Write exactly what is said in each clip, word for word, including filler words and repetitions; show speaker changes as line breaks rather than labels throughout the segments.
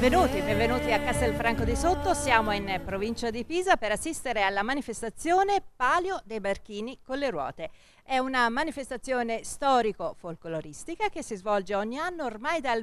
Benvenuti, benvenuti a Castelfranco di Sotto, siamo in provincia di Pisa per assistere alla manifestazione Palio dei Barchini con le ruote. È una manifestazione storico-folcloristica che si svolge ogni anno ormai dal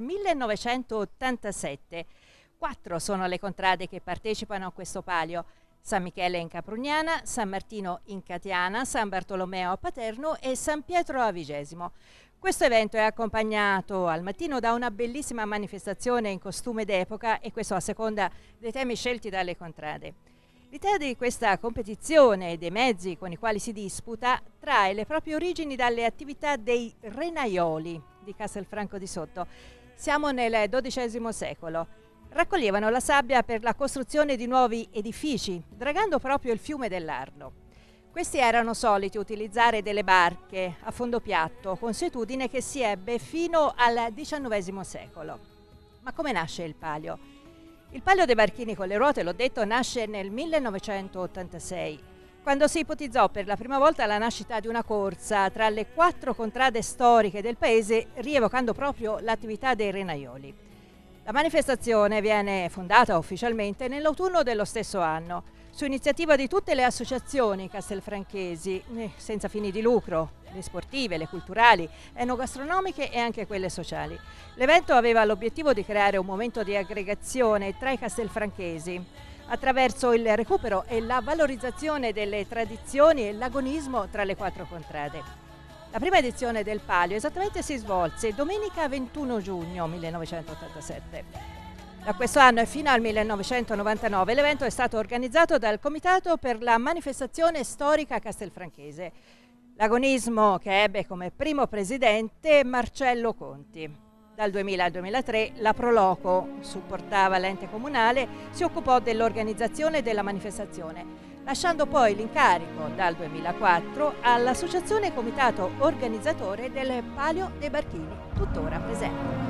millenovecentottantasette. Quattro sono le contrade che partecipano a questo palio: San Michele in Caprugnana, San Martino in Catiana, San Bartolomeo a Paterno e San Pietro a Vigesimo. Questo evento è accompagnato al mattino da una bellissima manifestazione in costume d'epoca, e questo a seconda dei temi scelti dalle contrade. L'idea di questa competizione e dei mezzi con i quali si disputa trae le proprie origini dalle attività dei renaioli di Castelfranco di Sotto. Siamo nel dodicesimo secolo. Raccoglievano la sabbia per la costruzione di nuovi edifici, dragando proprio il fiume dell'Arno. Questi erano soliti utilizzare delle barche a fondo piatto, consuetudine che si ebbe fino al diciannovesimo secolo. Ma come nasce il palio? Il palio dei barchini con le ruote, l'ho detto, nasce nel millenovecentottantasei, quando si ipotizzò per la prima volta la nascita di una corsa tra le quattro contrade storiche del paese, rievocando proprio l'attività dei renaioli. La manifestazione viene fondata ufficialmente nell'autunno dello stesso anno, su iniziativa di tutte le associazioni castelfranchesi, senza fini di lucro, le sportive, le culturali, enogastronomiche e anche quelle sociali. L'evento aveva l'obiettivo di creare un momento di aggregazione tra i castelfranchesi, attraverso il recupero e la valorizzazione delle tradizioni e l'agonismo tra le quattro contrade. La prima edizione del palio esattamente si svolse domenica ventuno giugno millenovecentottantasette. Da questo anno e fino al millenovecentonovantanove l'evento è stato organizzato dal Comitato per la Manifestazione Storica Castelfranchese. L'agonismo che ebbe come primo presidente Marcello Conti. Dal duemila al duemilatré la Proloco, supportava l'ente comunale, si occupò dell'organizzazione della manifestazione, lasciando poi l'incarico dal duemilaquattro all'Associazione Comitato Organizzatore del Palio dei Barchini, tuttora presente.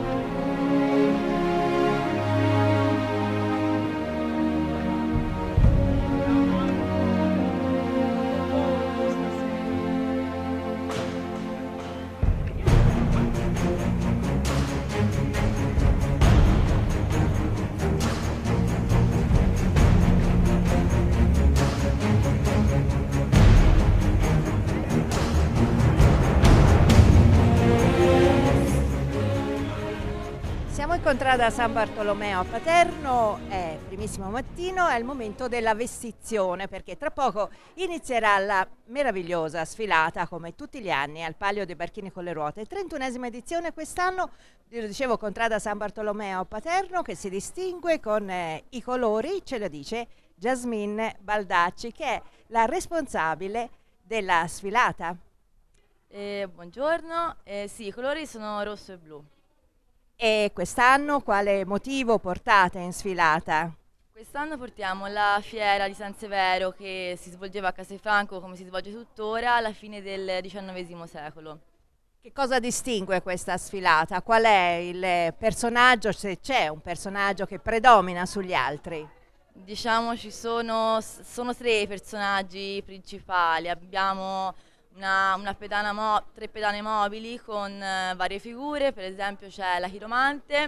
Siamo in contrada San Bartolomeo a Paterno, è primissimo mattino, è il momento della vestizione, perché tra poco inizierà la meravigliosa sfilata, come tutti gli anni, al Palio dei Barchini con le ruote. trentunesima edizione quest'anno, io dicevo contrada San Bartolomeo a Paterno, che si distingue con eh, i colori, ce lo dice Jasmine Baldacci, che è la responsabile della sfilata.
Eh, buongiorno, eh, sì, i colori sono rosso e blu.
E quest'anno quale motivo portate in sfilata?
Quest'anno portiamo la fiera di San Severo, che si svolgeva a Castelfranco, come si svolge tuttora, alla fine del diciannovesimo secolo.
Che cosa distingue questa sfilata? Qual è il personaggio, se c'è un personaggio che predomina sugli altri?
Diciamo ci sono, sono tre i personaggi principali. Abbiamo Una, una pedana mo- tre pedane mobili con eh, varie figure. Per esempio c'è la chiromante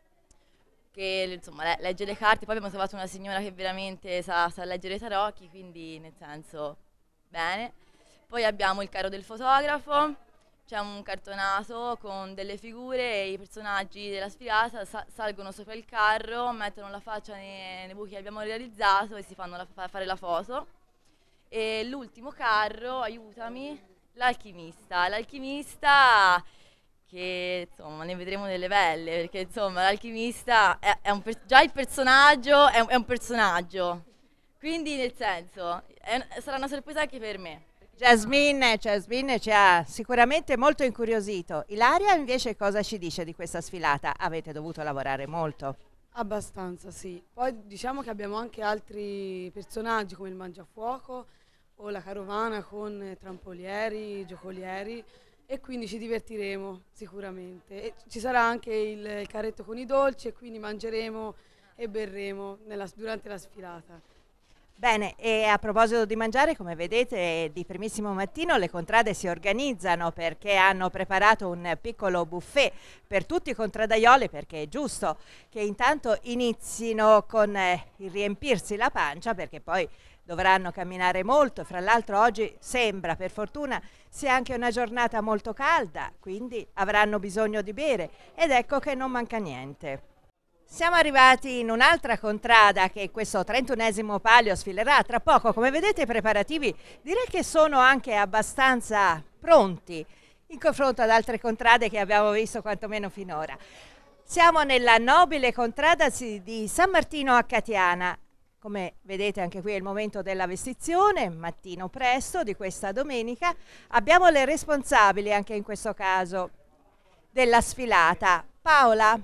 che insomma le- legge le carte, poi abbiamo trovato una signora che veramente sa, sa leggere i tarocchi, quindi nel senso bene. Poi abbiamo il carro del fotografo, c'è un cartonato con delle figure e i personaggi della sfilata sa- salgono sopra il carro, mettono la faccia nei, nei buchi che abbiamo realizzato e si fanno la, fa- fare la foto. E l'ultimo carro, aiutami, l'alchimista. L'alchimista che insomma ne vedremo delle belle, perché insomma l'alchimista è, è un per- già il personaggio è un, è un personaggio, quindi nel senso è, sarà una sorpresa anche per me.
Jasmine, Jasmine ci ha sicuramente molto incuriosito. Ilaria invece cosa ci dice di questa sfilata? Avete dovuto lavorare molto.
Abbastanza, sì. Poi diciamo che abbiamo anche altri personaggi come il Mangiafuoco o la carovana con eh, trampolieri, giocolieri, e quindi ci divertiremo sicuramente. E ci sarà anche il, il carretto con i dolci, e quindi mangeremo e berremo nella- durante la sfilata.
Bene, e a proposito di mangiare, come vedete di primissimo mattino le contrade si organizzano perché hanno preparato un piccolo buffet per tutti i contradaioli, perché è giusto che intanto inizino con eh, il riempirsi la pancia, perché poi dovranno camminare molto. Fra l'altro oggi sembra, per fortuna, sia anche una giornata molto calda, quindi avranno bisogno di bere ed ecco che non manca niente. Siamo arrivati in un'altra contrada che questo trentunesimo palio sfilerà tra poco. Come vedete i preparativi direi che sono anche abbastanza pronti in confronto ad altre contrade che abbiamo visto quantomeno finora. Siamo nella nobile contrada di San Martino a Catiana. Come vedete anche qui è il momento della vestizione, mattino presto di questa domenica. Abbiamo le responsabili anche in questo caso della sfilata, Paola.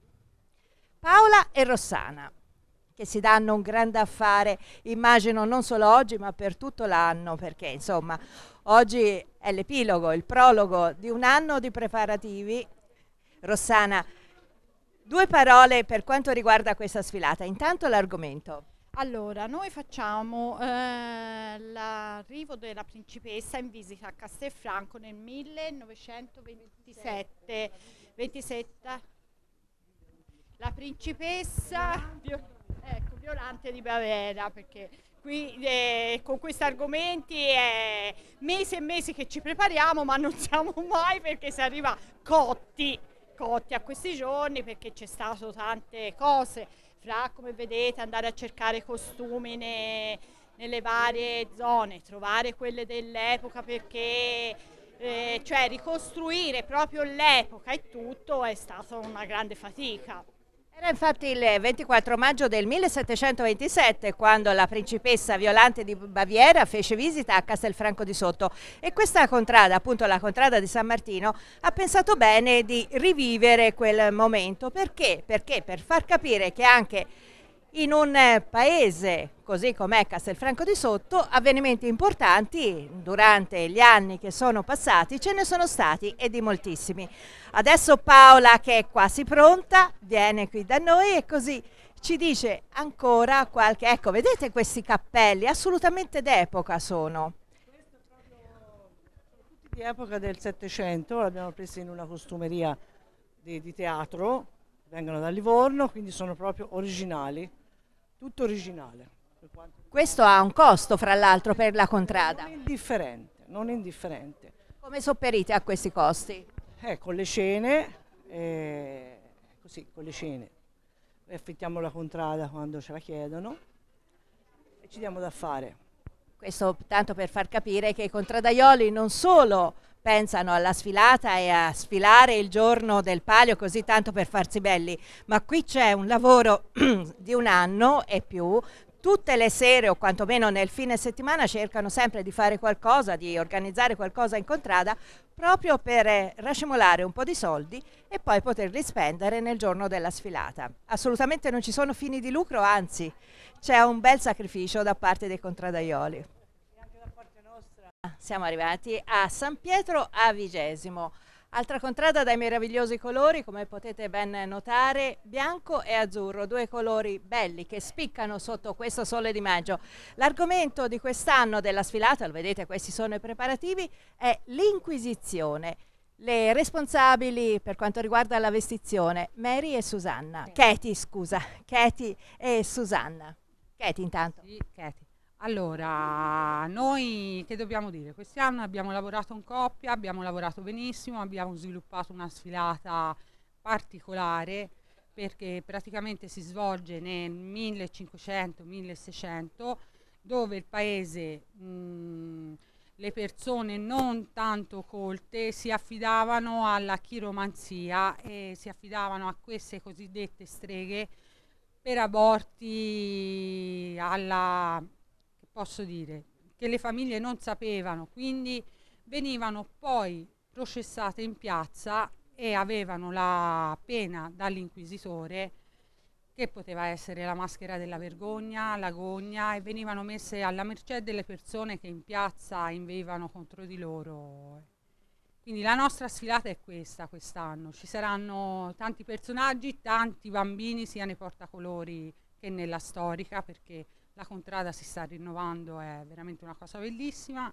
Paola e Rossana, che si danno un grande affare, immagino non solo oggi ma per tutto l'anno, perché insomma oggi è l'epilogo, il prologo di un anno di preparativi. Rossana, due parole per quanto riguarda questa sfilata, intanto l'argomento.
Allora, noi facciamo eh, l'arrivo della principessa in visita a Castelfranco nel millenovecentoventisette. ventisette. La principessa ecco, Violante di Baviera, perché qui eh, con questi argomenti è mesi e mesi che ci prepariamo, ma non siamo mai, perché si arriva cotti, cotti a questi giorni, perché c'è stato tante cose, fra, come vedete, andare a cercare costumi ne, nelle varie zone, trovare quelle dell'epoca, perché eh, cioè ricostruire proprio l'epoca e tutto è stata una grande fatica.
Era infatti il ventiquattro maggio del millesettecentoventisette quando la principessa Violante di Baviera fece visita a Castelfranco di Sotto e questa contrada, appunto la contrada di San Martino, ha pensato bene di rivivere quel momento. Perché? Perché per far capire che anche in un paese così com'è Castelfranco di Sotto, avvenimenti importanti durante gli anni che sono passati ce ne sono stati e di moltissimi. Adesso Paola, che è quasi pronta, viene qui da noi e così ci dice ancora qualche... Ecco, vedete questi cappelli? Assolutamente d'epoca sono.
Questo è proprio tutti di epoca del Settecento, l'abbiamo presi in una costumeria di, di teatro, vengono da Livorno, quindi sono proprio originali, tutto originale.
Questo ha un costo, fra l'altro, per la contrada.
Non indifferente, non indifferente.
Come sopperite a questi costi?
Eh, con le cene, eh, così, con le cene. Poi affittiamo la contrada quando ce la chiedono e ci diamo da fare.
Questo tanto per far capire che i contradaioli non solo pensano alla sfilata e a sfilare il giorno del palio così tanto per farsi belli, ma qui c'è un lavoro di un anno e più. Tutte le sere o quantomeno nel fine settimana cercano sempre di fare qualcosa, di organizzare qualcosa in contrada proprio per eh, racimolare un po' di soldi e poi poterli spendere nel giorno della sfilata. Assolutamente non ci sono fini di lucro, anzi c'è un bel sacrificio da parte dei contradaioli.
E anche da parte nostra.
Siamo arrivati a San Pietro a Vigesimo. Altra contrada dai meravigliosi colori, come potete ben notare, bianco e azzurro, due colori belli che spiccano sotto questo sole di maggio. L'argomento di quest'anno della sfilata, lo vedete, questi sono i preparativi, è l'Inquisizione. Le responsabili per quanto riguarda la vestizione, Mary e Susanna. Katie, scusa, Katie e Susanna. Katie intanto.
Sì, Katie. Allora, noi che dobbiamo dire? Quest'anno abbiamo lavorato in coppia, abbiamo lavorato benissimo, abbiamo sviluppato una sfilata particolare perché praticamente si svolge nel millecinquecento milleseicento, dove il paese, mh, le persone non tanto colte si affidavano alla chiromanzia e si affidavano a queste cosiddette streghe per aborti alla... posso dire, che le famiglie non sapevano, quindi venivano poi processate in piazza e avevano la pena dall'inquisitore, che poteva essere la maschera della vergogna, la gogna, e venivano messe alla mercé delle persone che in piazza inveivano contro di loro. Quindi la nostra sfilata è questa quest'anno, ci saranno tanti personaggi, tanti bambini sia nei portacolori che nella storica, perché la contrada si sta rinnovando, è veramente una cosa bellissima.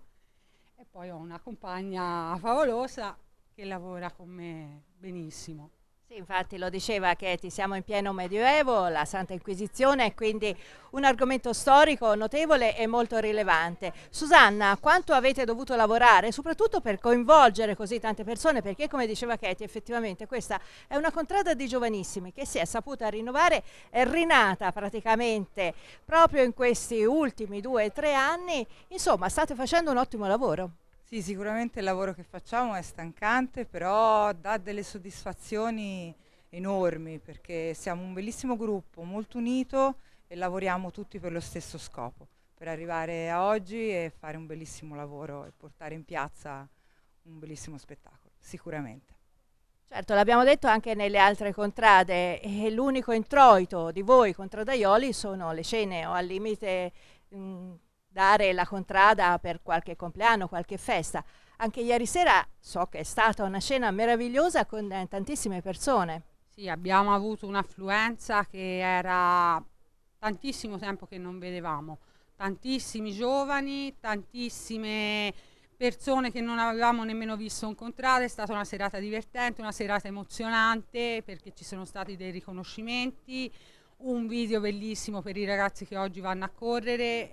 E poi ho una compagna favolosa che lavora con me benissimo.
Sì, infatti lo diceva che siamo in pieno Medioevo, la Santa Inquisizione, quindi un argomento storico notevole e molto rilevante. Susanna, quanto avete dovuto lavorare, soprattutto per coinvolgere così tante persone, perché come diceva Katie, effettivamente questa è una contrada di giovanissimi che si è saputa rinnovare, è rinata praticamente proprio in questi ultimi due o tre anni. Insomma, state facendo un ottimo lavoro.
Sì, sicuramente il lavoro che facciamo è stancante, però dà delle soddisfazioni enormi perché siamo un bellissimo gruppo, molto unito e lavoriamo tutti per lo stesso scopo, per arrivare a oggi e fare un bellissimo lavoro e portare in piazza un bellissimo spettacolo, sicuramente.
Certo, l'abbiamo detto anche nelle altre contrade, e l'unico introito di voi contradaioli sono le cene o al limite mh, dare la contrada per qualche compleanno, qualche festa. Anche ieri sera so che è stata una cena meravigliosa con eh, tantissime persone.
Sì, abbiamo avuto un'affluenza che era tantissimo tempo che non vedevamo, tantissimi giovani, tantissime persone che non avevamo nemmeno visto incontrare. È stata una serata divertente, una serata emozionante perché ci sono stati dei riconoscimenti, un video bellissimo per i ragazzi che oggi vanno a correre,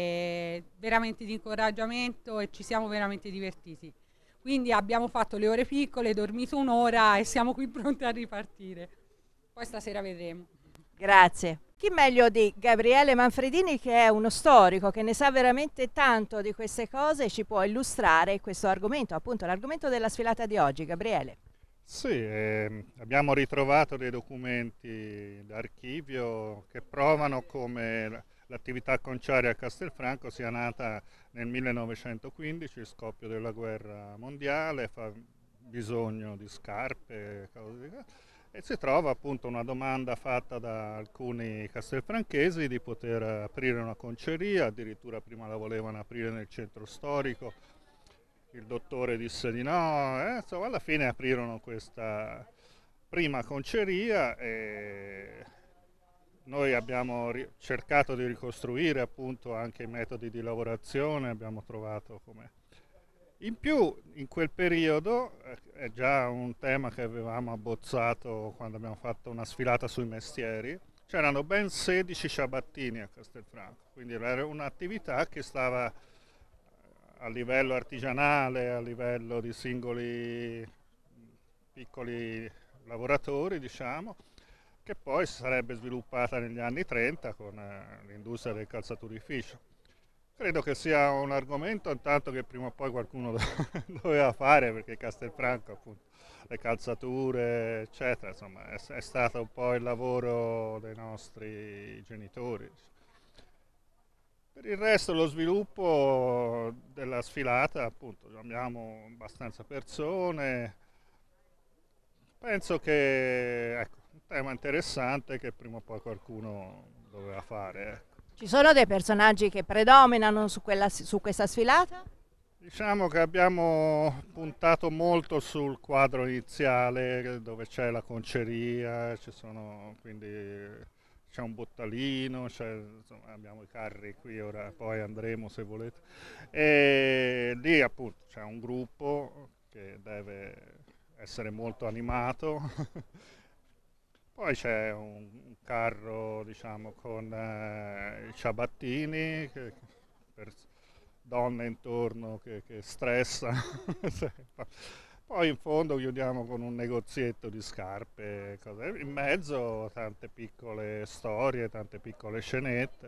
e veramente di incoraggiamento, e ci siamo veramente divertiti. Quindi abbiamo fatto le ore piccole, dormito un'ora e siamo qui pronti a ripartire. Poi stasera vedremo.
Grazie. Chi meglio di Gabriele Manfredini, che è uno storico, che ne sa veramente tanto di queste cose, ci può illustrare questo argomento, appunto l'argomento della sfilata di oggi. Gabriele.
Sì, eh, abbiamo ritrovato dei documenti d'archivio che provano come l'attività conciaria a Castelfranco sia nata nel millenovecentoquindici, il scoppio della guerra mondiale, fa bisogno di scarpe, cose di... e si trova appunto una domanda fatta da alcuni castelfranchesi di poter aprire una conceria, addirittura prima la volevano aprire nel centro storico. Il dottore disse di no, eh, insomma alla fine aprirono questa prima conceria e noi abbiamo cercato di ricostruire appunto anche i metodi di lavorazione, abbiamo trovato come... In più in quel periodo, eh, è già un tema che avevamo abbozzato quando abbiamo fatto una sfilata sui mestieri, c'erano ben sedici ciabattini a Castelfranco, quindi era un'attività che stava a livello artigianale, a livello di singoli piccoli lavoratori, diciamo, che poi si sarebbe sviluppata negli anni trenta con eh, l'industria del calzaturificio. Credo che sia un argomento intanto che prima o poi qualcuno doveva fare, perché Castelfranco, appunto, le calzature, eccetera, insomma, è, è stato un po' il lavoro dei nostri genitori. Per il resto lo sviluppo della sfilata, appunto, abbiamo abbastanza persone, penso che, ecco, un tema interessante che prima o poi qualcuno doveva fare. Ecco.
Ci sono dei personaggi che predominano su, quella, su questa sfilata?
Diciamo che abbiamo puntato molto sul quadro iniziale dove c'è la conceria, ci sono quindi... c'è un bottalino, insomma, abbiamo i carri qui, ora poi andremo se volete, e lì appunto c'è un gruppo che deve essere molto animato, poi c'è un, un carro diciamo con eh, i ciabattini, che, per donne intorno che, che stressano. Poi in fondo chiudiamo con un negozietto di scarpe, cose. In mezzo tante piccole storie, tante piccole scenette.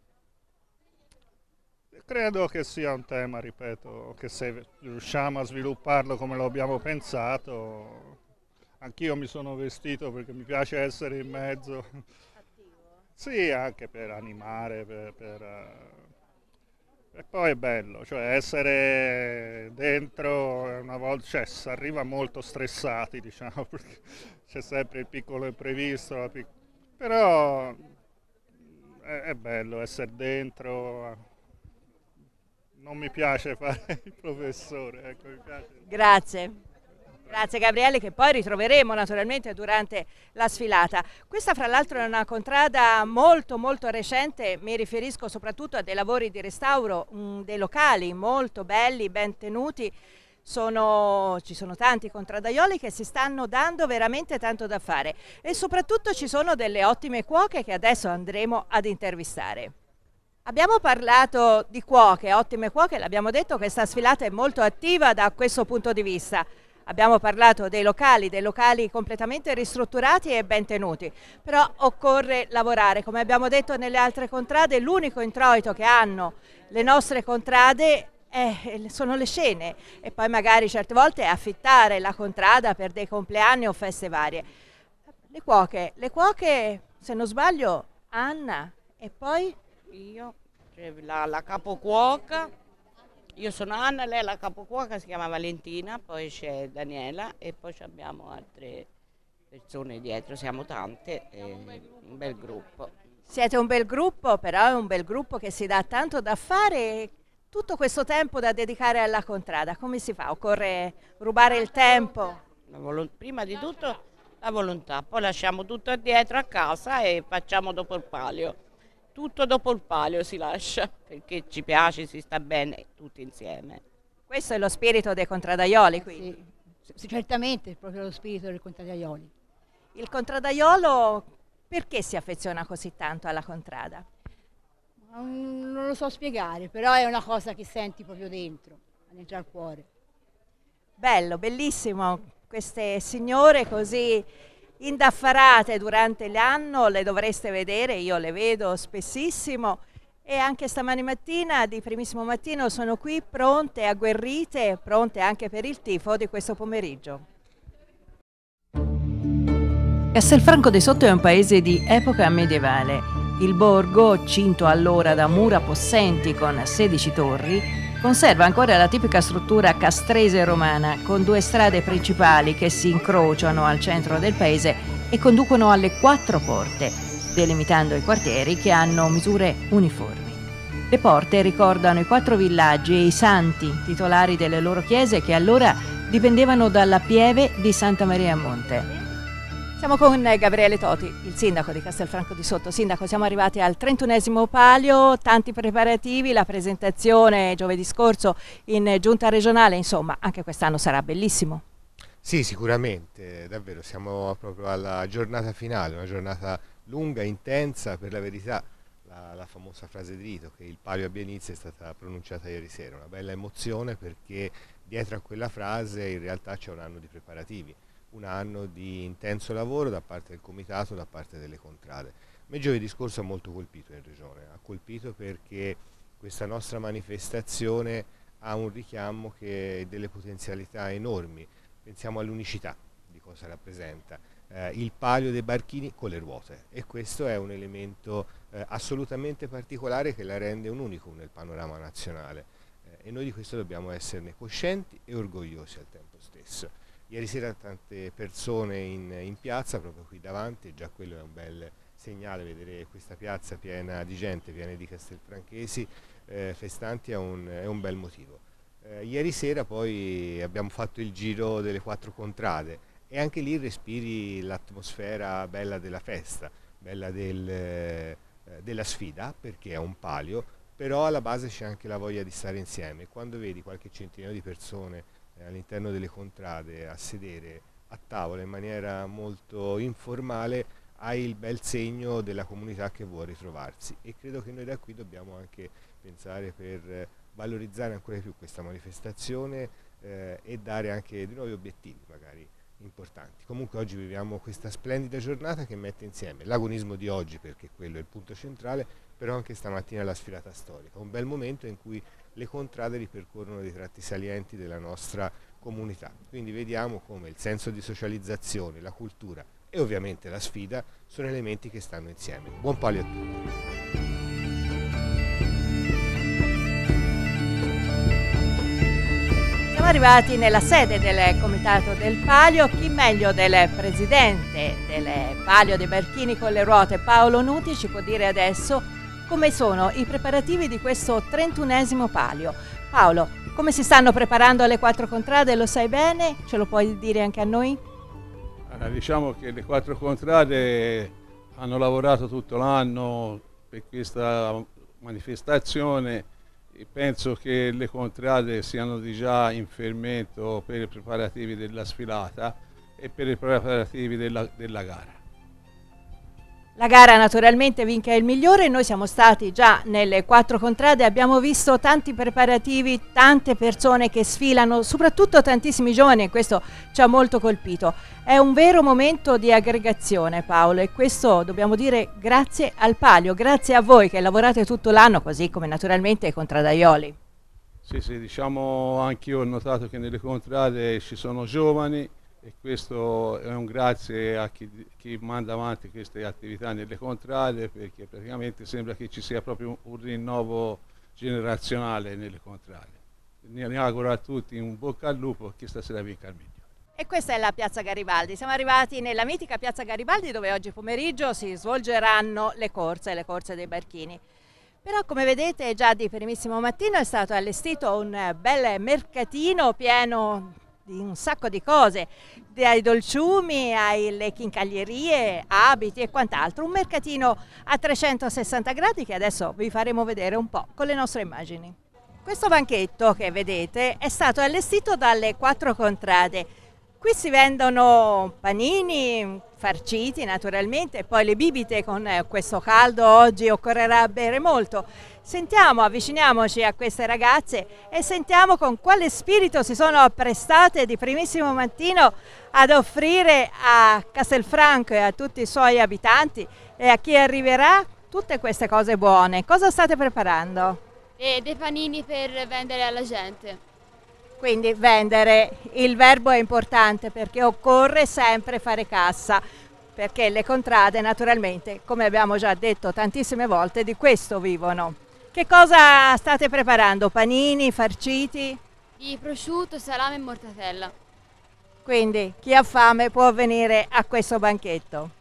Credo che sia un tema, ripeto, che se riusciamo a svilupparlo come lo abbiamo pensato, anch'io mi sono vestito perché mi piace essere in mezzo. Attivo? Sì, anche per animare, per... per uh, E poi è bello, cioè essere dentro una volta, cioè si arriva molto stressati, diciamo, perché c'è sempre il piccolo imprevisto, la pic... però è, è bello essere dentro. Non mi piace fare il professore, ecco, mi piace.
Grazie. Grazie Gabriele, che poi ritroveremo naturalmente durante la sfilata. Questa fra l'altro è una contrada molto molto recente, mi riferisco soprattutto a dei lavori di restauro, mh, dei locali molto belli, ben tenuti. Sono, ci sono tanti contradaioli che si stanno dando veramente tanto da fare e soprattutto ci sono delle ottime cuoche che adesso andremo ad intervistare. Abbiamo parlato di cuoche, ottime cuoche, l'abbiamo detto, questa sfilata è molto attiva da questo punto di vista. Abbiamo parlato dei locali, dei locali completamente ristrutturati e ben tenuti, però occorre lavorare. Come abbiamo detto nelle altre contrade, l'unico introito che hanno le nostre contrade è, sono le scene e poi magari certe volte affittare la contrada per dei compleanni o feste varie. Le cuoche, le cuoche, se non sbaglio, Anna e poi?
Io, cioè la, la capocuoca. Io sono Anna, lei è la capocuoca, si chiama Valentina, poi c'è Daniela e poi abbiamo altre persone dietro, siamo tante, un bel gruppo.
Siete un bel gruppo, però è un bel gruppo che si dà tanto da fare, tutto questo tempo da dedicare alla contrada, come si fa? Occorre rubare il tempo?
Prima di tutto la volontà, poi lasciamo tutto dietro a casa e facciamo dopo il palio. Tutto dopo il palio si lascia, perché ci piace, si sta bene tutti insieme.
Questo è lo spirito dei contradaioli, quindi?
Sì, sì, certamente è proprio lo spirito dei contradaioli.
Il contradaiolo perché si affeziona così tanto alla contrada?
Non lo so spiegare, però è una cosa che senti proprio dentro, dentro al cuore.
Bello, bellissimo, queste signore così indaffarate durante l'anno, le dovreste vedere, io le vedo spessissimo e anche stamani mattina di primissimo mattino sono qui pronte, agguerrite, pronte anche per il tifo di questo pomeriggio. Castelfranco de Sotto è un paese di epoca medievale. Il borgo, cinto allora da mura possenti con sedici torri, conserva ancora la tipica struttura castrese romana con due strade principali che si incrociano al centro del paese e conducono alle quattro porte, delimitando i quartieri che hanno misure uniformi. Le porte ricordano i quattro villaggi e i santi titolari delle loro chiese che allora dipendevano dalla pieve di Santa Maria a Monte. Siamo con Gabriele Toti, il sindaco di Castelfranco di Sotto. Sindaco, siamo arrivati al trentunesimo palio, tanti preparativi, la presentazione giovedì scorso in giunta regionale, insomma anche quest'anno sarà bellissimo.
Sì, sicuramente, davvero siamo proprio alla giornata finale, una giornata lunga, intensa, per la verità la, la famosa frase di rito che il palio abbia inizio è stata pronunciata ieri sera, una bella emozione perché dietro a quella frase in realtà c'è un anno di preparativi. Un anno di intenso lavoro da parte del comitato, da parte delle contrade. Me giovedì scorso ha molto colpito in regione, ha colpito perché questa nostra manifestazione ha un richiamo che ha delle potenzialità enormi. Pensiamo all'unicità di cosa rappresenta, eh, il palio dei barchini con le ruote e questo è un elemento eh, assolutamente particolare che la rende un unicum nel panorama nazionale eh, e noi di questo dobbiamo esserne coscienti e orgogliosi al tempo stesso. Ieri sera tante persone in, in piazza, proprio qui davanti, e già quello è un bel segnale, vedere questa piazza piena di gente, piena di castelfranchesi, eh, festanti è un, è un bel motivo. Eh, ieri sera poi abbiamo fatto il giro delle quattro contrade e anche lì respiri l'atmosfera bella della festa, bella del, eh, della sfida, perché è un palio, però alla base c'è anche la voglia di stare insieme. Quando vedi qualche centinaio di persone all'interno delle contrade a sedere a tavola in maniera molto informale hai il bel segno della comunità che vuole ritrovarsi e credo che noi da qui dobbiamo anche pensare per valorizzare ancora di più questa manifestazione eh, e dare anche di nuovi obiettivi magari importanti. Comunque oggi viviamo questa splendida giornata che mette insieme l'agonismo di oggi, perché quello è il punto centrale, però anche stamattina la sfilata storica, un bel momento in cui le contrade ripercorrono dei tratti salienti della nostra comunità. Quindi vediamo come il senso di socializzazione, la cultura e ovviamente la sfida sono elementi che stanno insieme. Buon palio a tutti!
Siamo arrivati nella sede del Comitato del Palio, chi meglio del presidente del Palio dei Barchini con le ruote Paolo Nuti ci può dire adesso come sono i preparativi di questo trentunesimo palio. Paolo, come si stanno preparando le quattro contrade? Lo sai bene? Ce lo puoi dire anche a noi?
Allora, diciamo che le quattro contrade hanno lavorato tutto l'anno per questa manifestazione e penso che le contrade siano già in fermento per i preparativi della sfilata e per i preparativi della, della gara.
La gara naturalmente vinca il migliore, noi siamo stati già nelle quattro contrade, abbiamo visto tanti preparativi, tante persone che sfilano, soprattutto tantissimi giovani e questo ci ha molto colpito. È un vero momento di aggregazione, Paolo, e questo dobbiamo dire grazie al Palio, grazie a voi che lavorate tutto l'anno, così come naturalmente ai contradaioli.
Sì, sì, diciamo anch'io ho notato che nelle contrade ci sono giovani, e questo è un grazie a chi, chi manda avanti queste attività nelle contrade, perché praticamente sembra che ci sia proprio un rinnovo generazionale nelle contrade. Ne auguro a tutti un bocca al lupo, che stasera vinca il migliore.
E questa è la Piazza Garibaldi, siamo arrivati nella mitica Piazza Garibaldi dove oggi pomeriggio si svolgeranno le corse, le corse dei barchini. Però come vedete già di primissimo mattino è stato allestito un bel mercatino pieno di un sacco di cose, dai dolciumi alle chincaglierie, abiti e quant'altro, un mercatino a trecentosessanta gradi che adesso vi faremo vedere un po' con le nostre immagini. Questo banchetto che vedete è stato allestito dalle quattro contrade. Qui si vendono panini farciti naturalmente, poi le bibite con questo caldo oggi occorrerà bere molto. Sentiamo, avviciniamoci a queste ragazze e sentiamo con quale spirito si sono apprestate di primissimo mattino ad offrire a Castelfranco e a tutti i suoi abitanti e a chi arriverà tutte queste cose buone. Cosa state preparando?
E dei panini per vendere alla gente.
Quindi vendere, il verbo è importante perché occorre sempre fare cassa, perché le contrade naturalmente, come abbiamo già detto tantissime volte, di questo vivono. Che cosa state preparando? Panini, farciti?
Di prosciutto, salame e mortadella.
Quindi chi ha fame può venire a questo banchetto.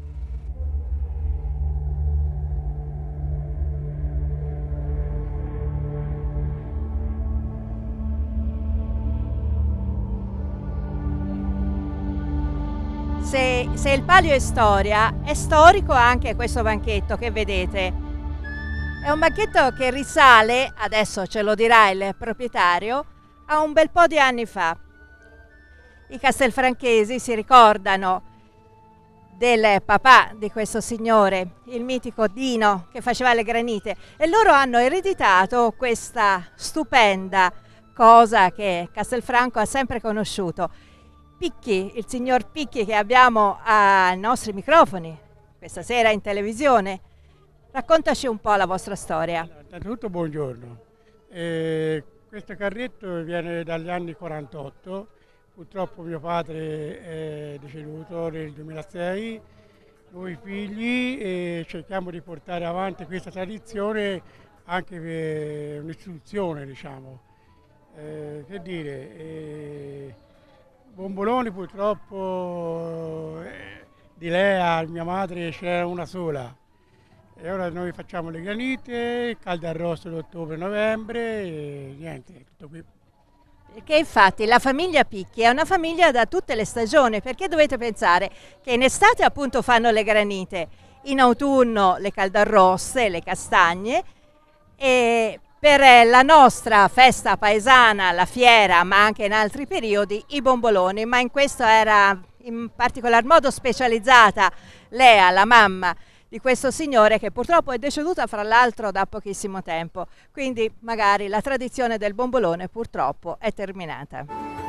Se, se il Palio è storia, è storico anche questo banchetto che vedete. È un banchetto che risale, adesso ce lo dirà il proprietario, a un bel po' di anni fa. I castelfranchesi si ricordano del papà di questo signore, il mitico Dino, che faceva le granite, e loro hanno ereditato questa stupenda cosa che Castelfranco ha sempre conosciuto. Picchi, il signor Picchi che abbiamo ai nostri microfoni questa sera in televisione, raccontaci un po' la vostra storia.
Allora, innanzitutto buongiorno, eh, questo carretto viene dagli anni quarantotto, purtroppo mio padre è deceduto nel duemilasei, noi figli eh, cerchiamo di portare avanti questa tradizione anche per un'istituzione, diciamo, eh, che dire, eh, bomboloni purtroppo eh, di Lea, mia madre, c'era una sola e ora noi facciamo le granite, caldo arrosto d'ottobre-novembre e niente, tutto qui.
Perché infatti la famiglia Picchi è una famiglia da tutte le stagioni, perché dovete pensare che in estate appunto fanno le granite, in autunno le caldarroste, le castagne e per la nostra festa paesana, la fiera, ma anche in altri periodi, i bomboloni, ma in questo era in particolar modo specializzata Lea, la mamma di questo signore che purtroppo è deceduta fra l'altro da pochissimo tempo, quindi magari la tradizione del bombolone purtroppo è terminata.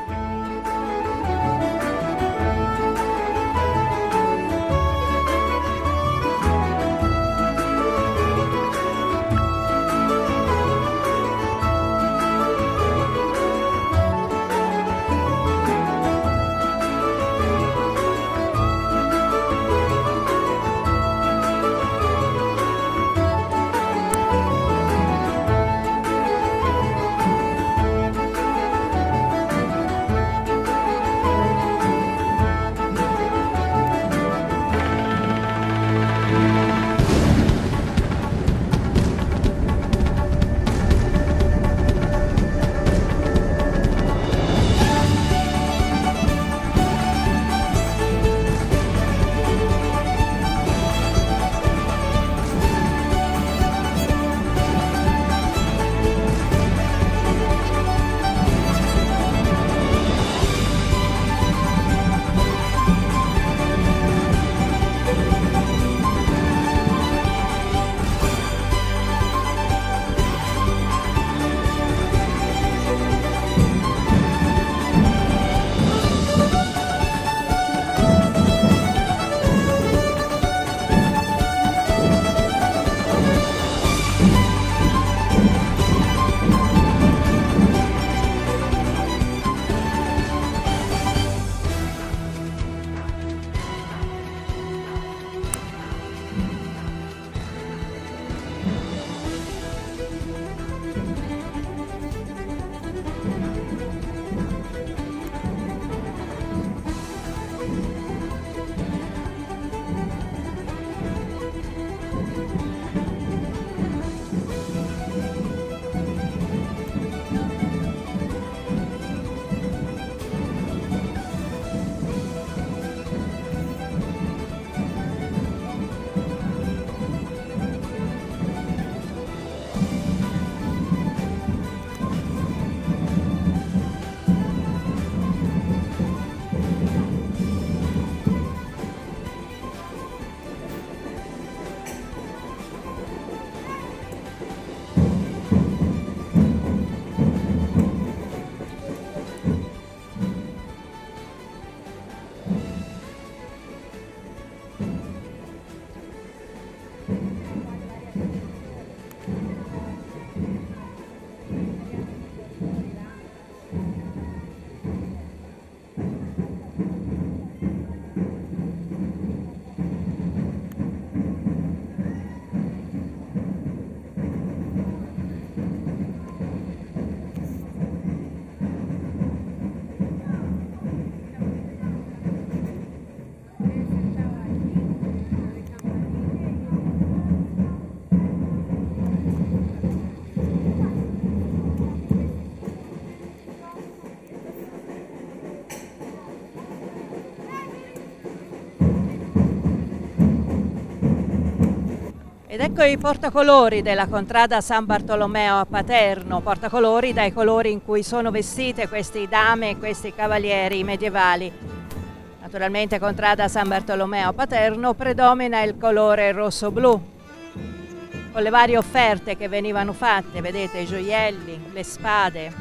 Ed ecco i portacolori della contrada San Bartolomeo a Paterno, portacolori dai colori in cui sono vestite queste dame e questi cavalieri medievali. Naturalmente contrada San Bartolomeo a Paterno predomina il colore rosso-blu, con le varie offerte che venivano fatte, vedete i gioielli, le spade.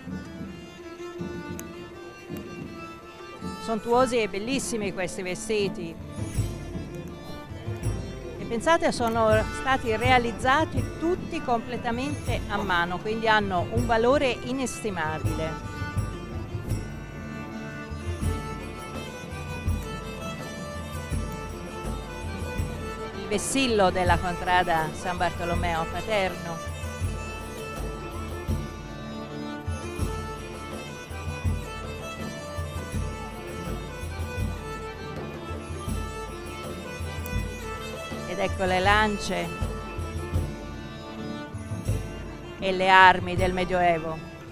Sontuosi e bellissimi questi vestiti. Pensate, sono stati realizzati tutti completamente a mano, quindi hanno un valore inestimabile. Il vessillo della contrada San Bartolomeo a Paterno. Ed ecco le lance e le armi del Medioevo.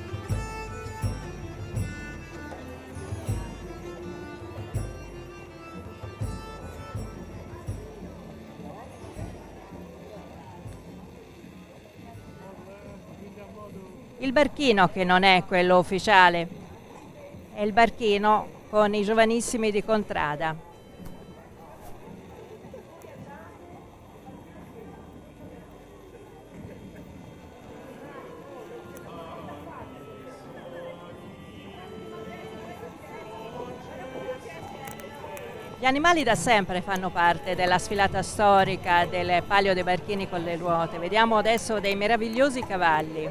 Il barchino, che non è quello ufficiale, è il barchino con i giovanissimi di contrada. Gli animali da sempre fanno parte della sfilata storica del Palio dei Barchini con le ruote. Vediamo adesso dei meravigliosi cavalli.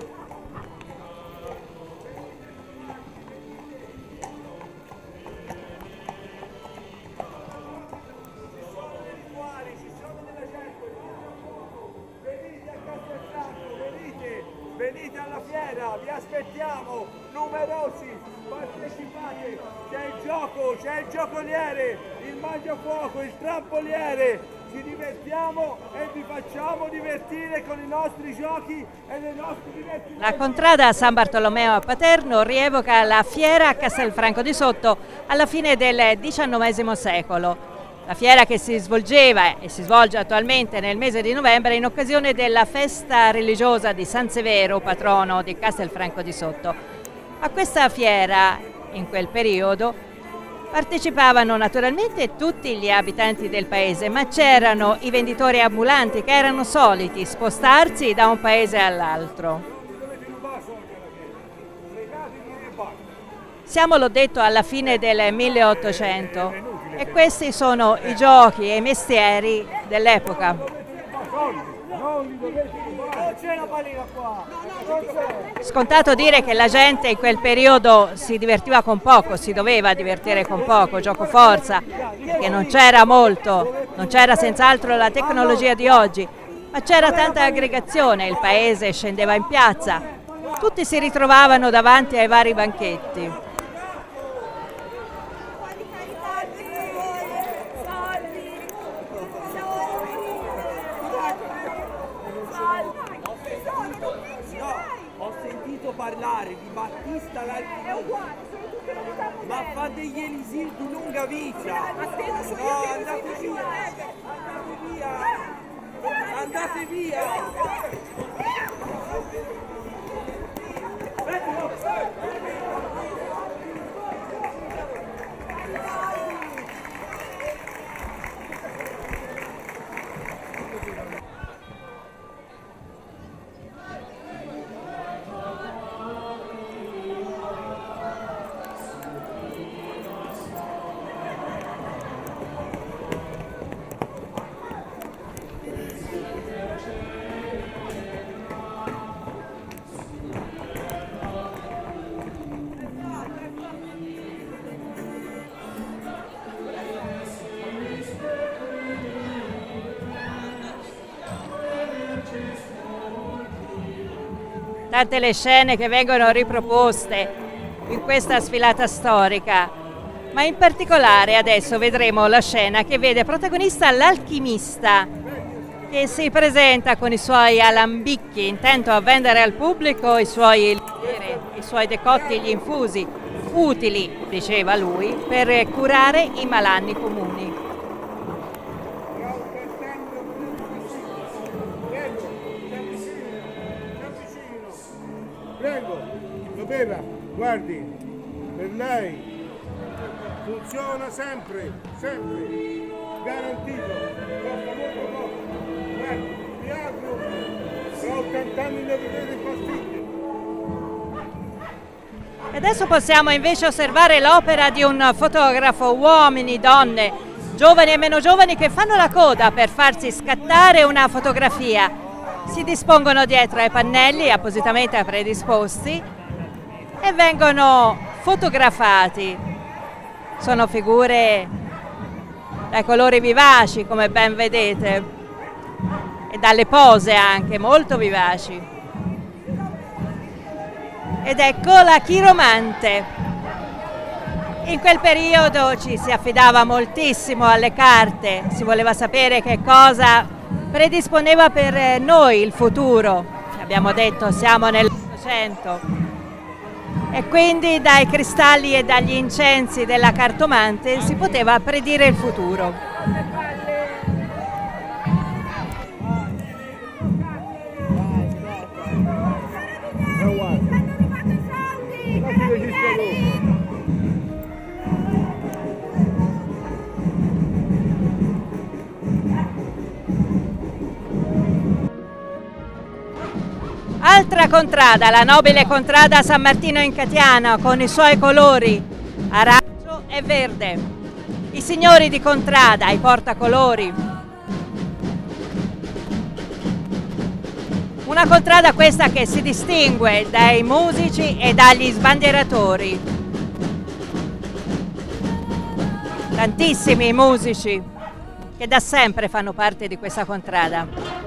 Venite alla fiera, vi aspettiamo, numerosi, partecipate, c'è il gioco, c'è il giocoliere, il mangiafuoco, il trampoliere, ci divertiamo e vi facciamo divertire con i nostri giochi e le nostre divertimenti.
La contrada San Bartolomeo a Paterno rievoca la fiera a Castelfranco di Sotto alla fine del diciannovesimo secolo. La fiera che si svolgeva e si svolge attualmente nel mese di novembre in occasione della festa religiosa di San Severo, patrono di Castelfranco di Sotto. A questa fiera, in quel periodo, partecipavano naturalmente tutti gli abitanti del paese, ma c'erano i venditori ambulanti che erano soliti spostarsi da un paese all'altro. Siamo, l'ho detto, alla fine del milleottocento. E questi sono i giochi e i mestieri dell'epoca. Scontato dire che la gente in quel periodo si divertiva con poco, si doveva divertire con poco, gioco forza, perché non c'era molto, non c'era senz'altro la tecnologia di oggi, ma c'era tanta aggregazione, il paese scendeva in piazza, tutti si ritrovavano davanti ai vari banchetti.
Parlare di Battista l'Alpinista, ma fa degli elisir di lunga vita. No, andate via, andate via, andate via.
Tante le scene che vengono riproposte in questa sfilata storica, ma in particolare adesso vedremo la scena che vede protagonista l'alchimista che si presenta con i suoi alambicchi, intento a vendere al pubblico i suoi, i suoi decotti, gli infusi, utili, diceva lui, per curare i malanni comuni.
Prego, doveva, guardi, per lei. Funziona sempre, sempre, garantito, costa molto poco. Guardi, mi auguro, tra ottanta anni ne vedrete pastiglie.
E adesso possiamo invece osservare l'opera di un fotografo, uomini, donne, giovani e meno giovani, che fanno la coda per farsi scattare una fotografia. Si dispongono dietro ai pannelli appositamente predisposti e vengono fotografati. Sono figure dai colori vivaci, come ben vedete, e dalle pose anche molto vivaci. Ed ecco la chiromante. In quel periodo ci si affidava moltissimo alle carte, si voleva sapere che cosa predisponeva per noi il futuro. Abbiamo detto, siamo nell'Ottocento. E quindi dai cristalli e dagli incensi della cartomante si poteva predire il futuro. Altra contrada, la nobile contrada San Martino in Catiana, con i suoi colori arancio e verde. I signori di contrada, i portacolori. Una contrada questa che si distingue dai musici e dagli sbandieratori. Tantissimi musici che da sempre fanno parte di questa contrada.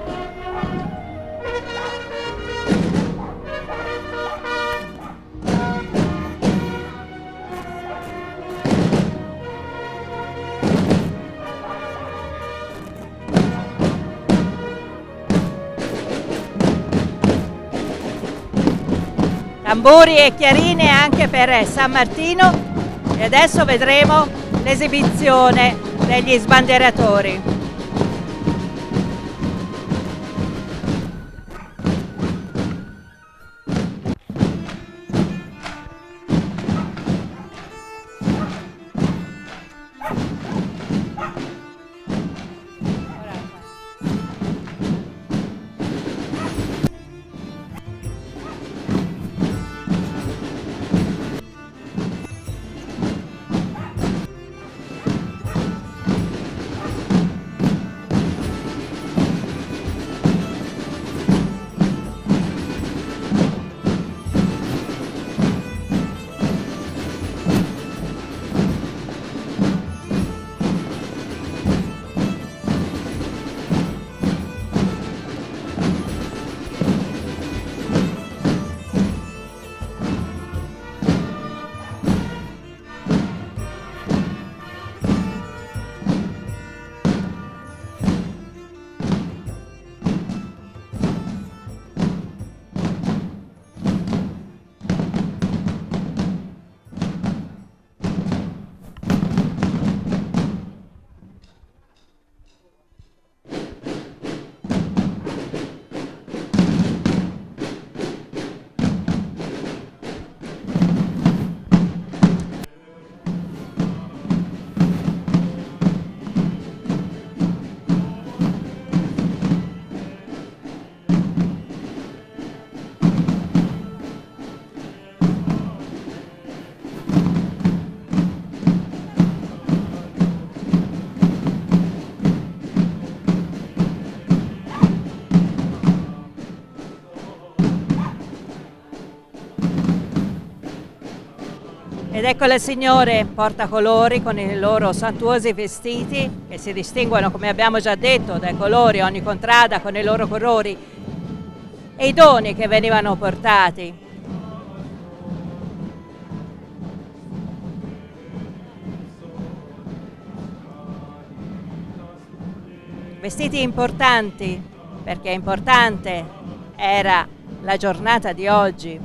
Tamburi e chiarine anche per San Martino, e adesso vedremo l'esibizione degli sbandieratori. Ed ecco le signore portacolori con i loro santuosi vestiti che si distinguono, come abbiamo già detto, dai colori, ogni contrada con i loro colori, e i doni che venivano portati. Vestiti importanti, perché importante era la giornata di oggi.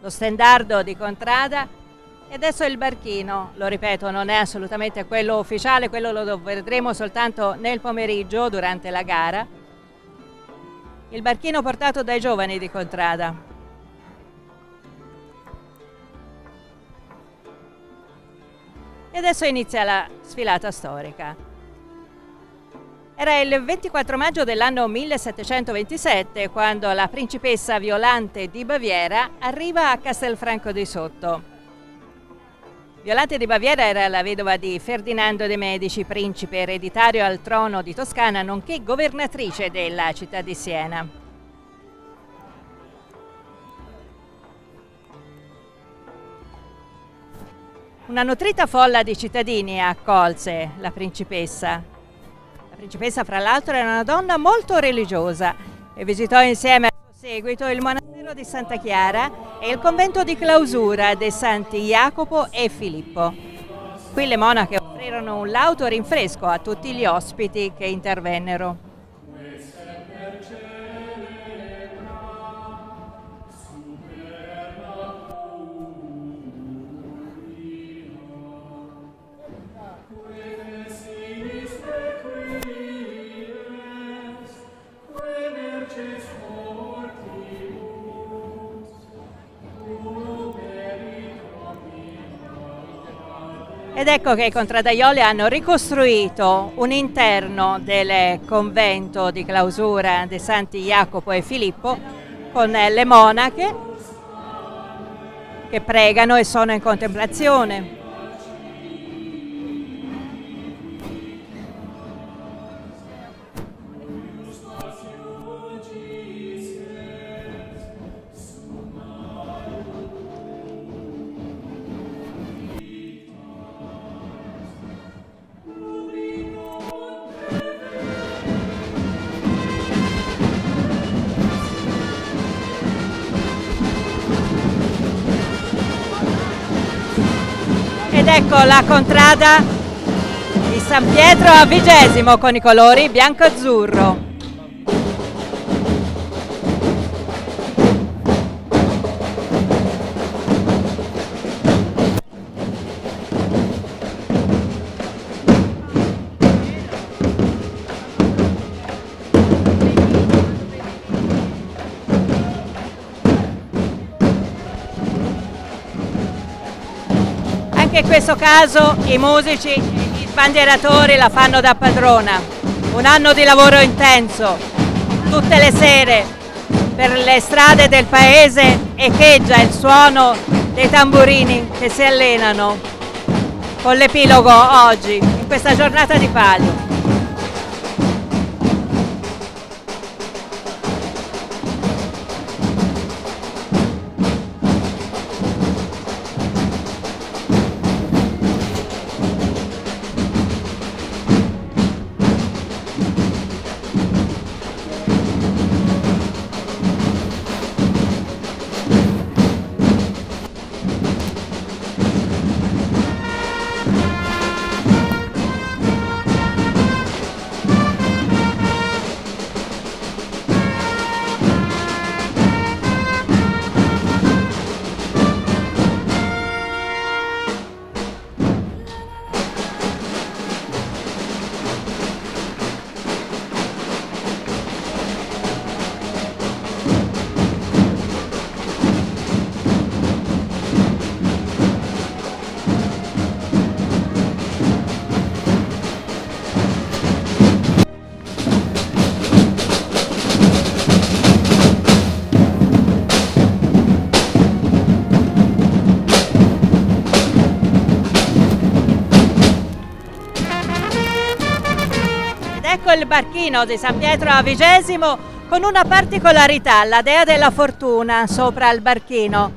lo stendardo di Contrada. E adesso il barchino, lo ripeto, non è assolutamente quello ufficiale, quello lo vedremo soltanto nel pomeriggio durante la gara. Il barchino portato dai giovani di Contrada. E adesso inizia la sfilata storica. Era il ventiquattro maggio dell'anno millesettecentoventisette quando la principessa Violante di Baviera arriva a Castelfranco di Sotto. Violante di Baviera era la vedova di Ferdinando de' Medici, principe ereditario al trono di Toscana, nonché governatrice della città di Siena. Una nutrita folla di cittadini accolse la principessa. La principessa, fra l'altro, era una donna molto religiosa e visitò insieme al suo seguito il monastero di Santa Chiara e il convento di clausura dei santi Jacopo e Filippo. Qui le monache offrirono un lauto rinfresco a tutti gli ospiti che intervennero. Ed ecco che i contradaioli hanno ricostruito un interno del convento di clausura dei santi Jacopo e Filippo con le monache che pregano e sono in contemplazione. Ed ecco la contrada di San Pietro a Vigesimo con i colori bianco-azzurro. Anche in questo caso i musici, i sbandieratori la fanno da padrona. Un anno di lavoro intenso, tutte le sere per le strade del paese echeggia il suono dei tamburini che si allenano con l'epilogo oggi, in questa giornata di Palio. Ecco il barchino di San Pietro a Vigesimo con una particolarità, la dea della fortuna sopra il barchino.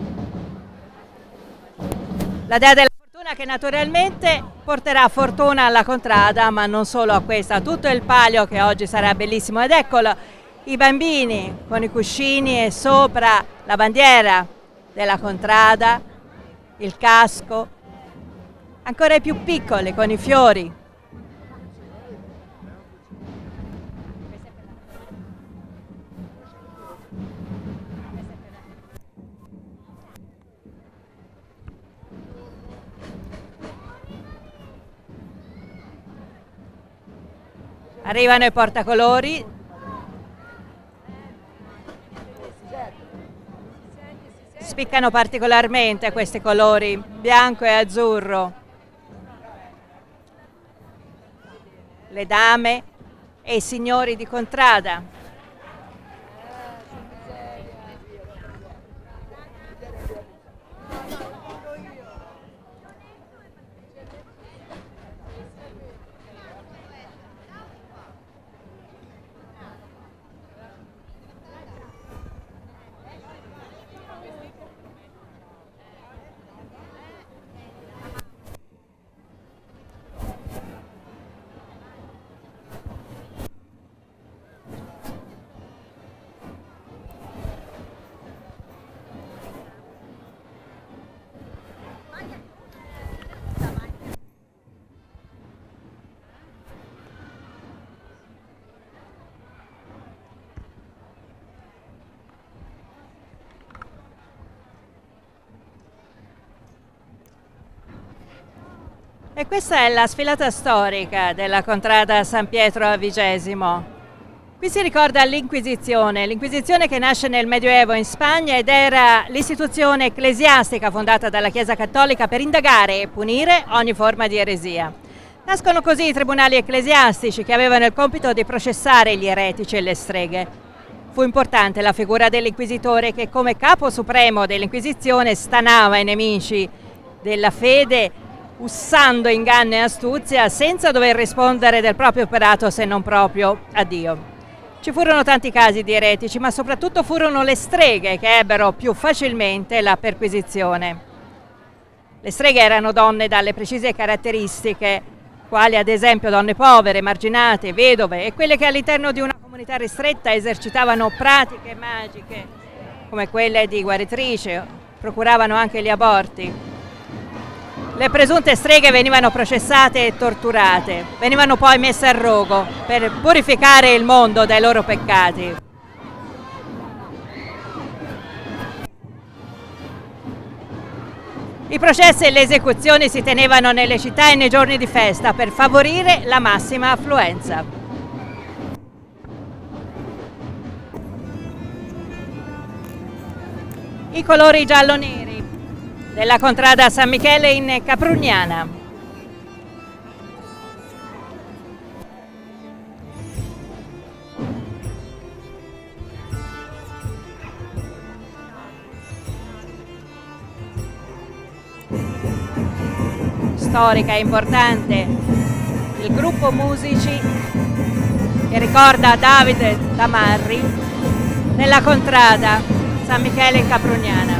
La dea della fortuna che naturalmente porterà fortuna alla contrada, ma non solo a questa, tutto il palio che oggi sarà bellissimo. Ed eccolo, i bambini con i cuscini e sopra la bandiera della contrada, il casco, ancora i più piccoli con i fiori. Arrivano i portacolori. Spiccano particolarmente questi colori, bianco e azzurro. Le dame e i signori di contrada. E questa è la sfilata storica della contrada San Pietro a Vigesimo. Qui si ricorda l'Inquisizione, l'Inquisizione che nasce nel Medioevo in Spagna ed era l'istituzione ecclesiastica fondata dalla Chiesa Cattolica per indagare e punire ogni forma di eresia. Nascono così i tribunali ecclesiastici che avevano il compito di processare gli eretici e le streghe. Fu importante la figura dell'inquisitore che come capo supremo dell'Inquisizione stanava i nemici della fede usando inganno e astuzia senza dover rispondere del proprio operato se non proprio a Dio. Ci furono tanti casi di eretici, ma soprattutto furono le streghe che ebbero più facilmente la perquisizione. Le streghe erano donne dalle precise caratteristiche, quali ad esempio donne povere, marginate, vedove e quelle che all'interno di una comunità ristretta esercitavano pratiche magiche come quelle di guaritrice, procuravano anche gli aborti. Le presunte streghe venivano processate e torturate, venivano poi messe a rogo per purificare il mondo dai loro peccati. I processi e le esecuzioni si tenevano nelle città e nei giorni di festa per favorire la massima affluenza. I colori giallo-neri della contrada San Michele in Caprugnana. Storica e importante, il gruppo musici che ricorda Davide Tamarri nella contrada San Michele in Caprugnana.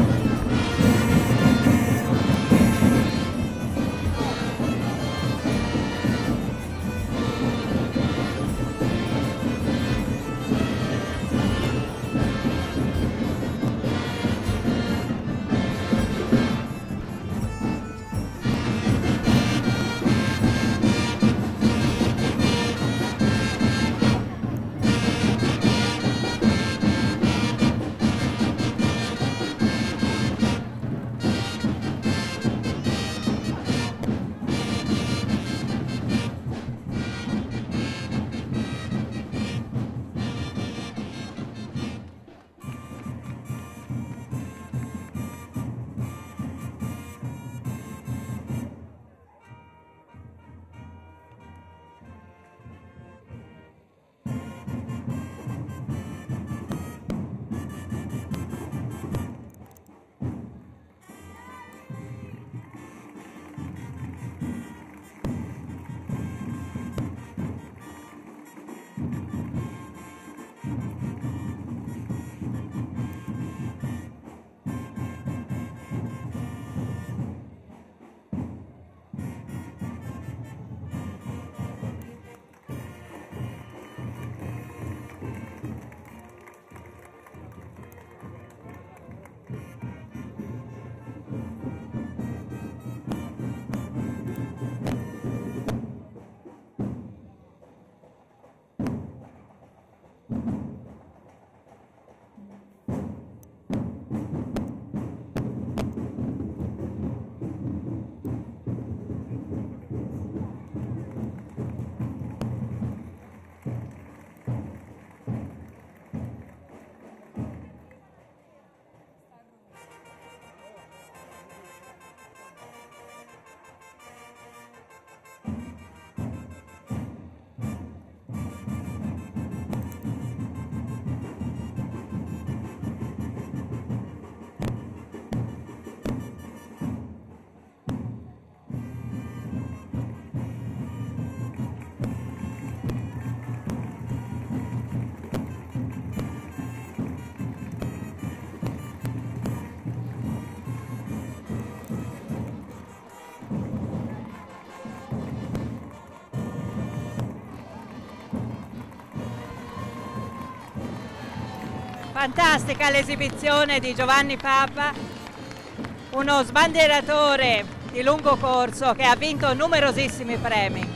fantastica l'esibizione di Giovanni Papa, uno sbandieratore di lungo corso che ha vinto numerosissimi premi.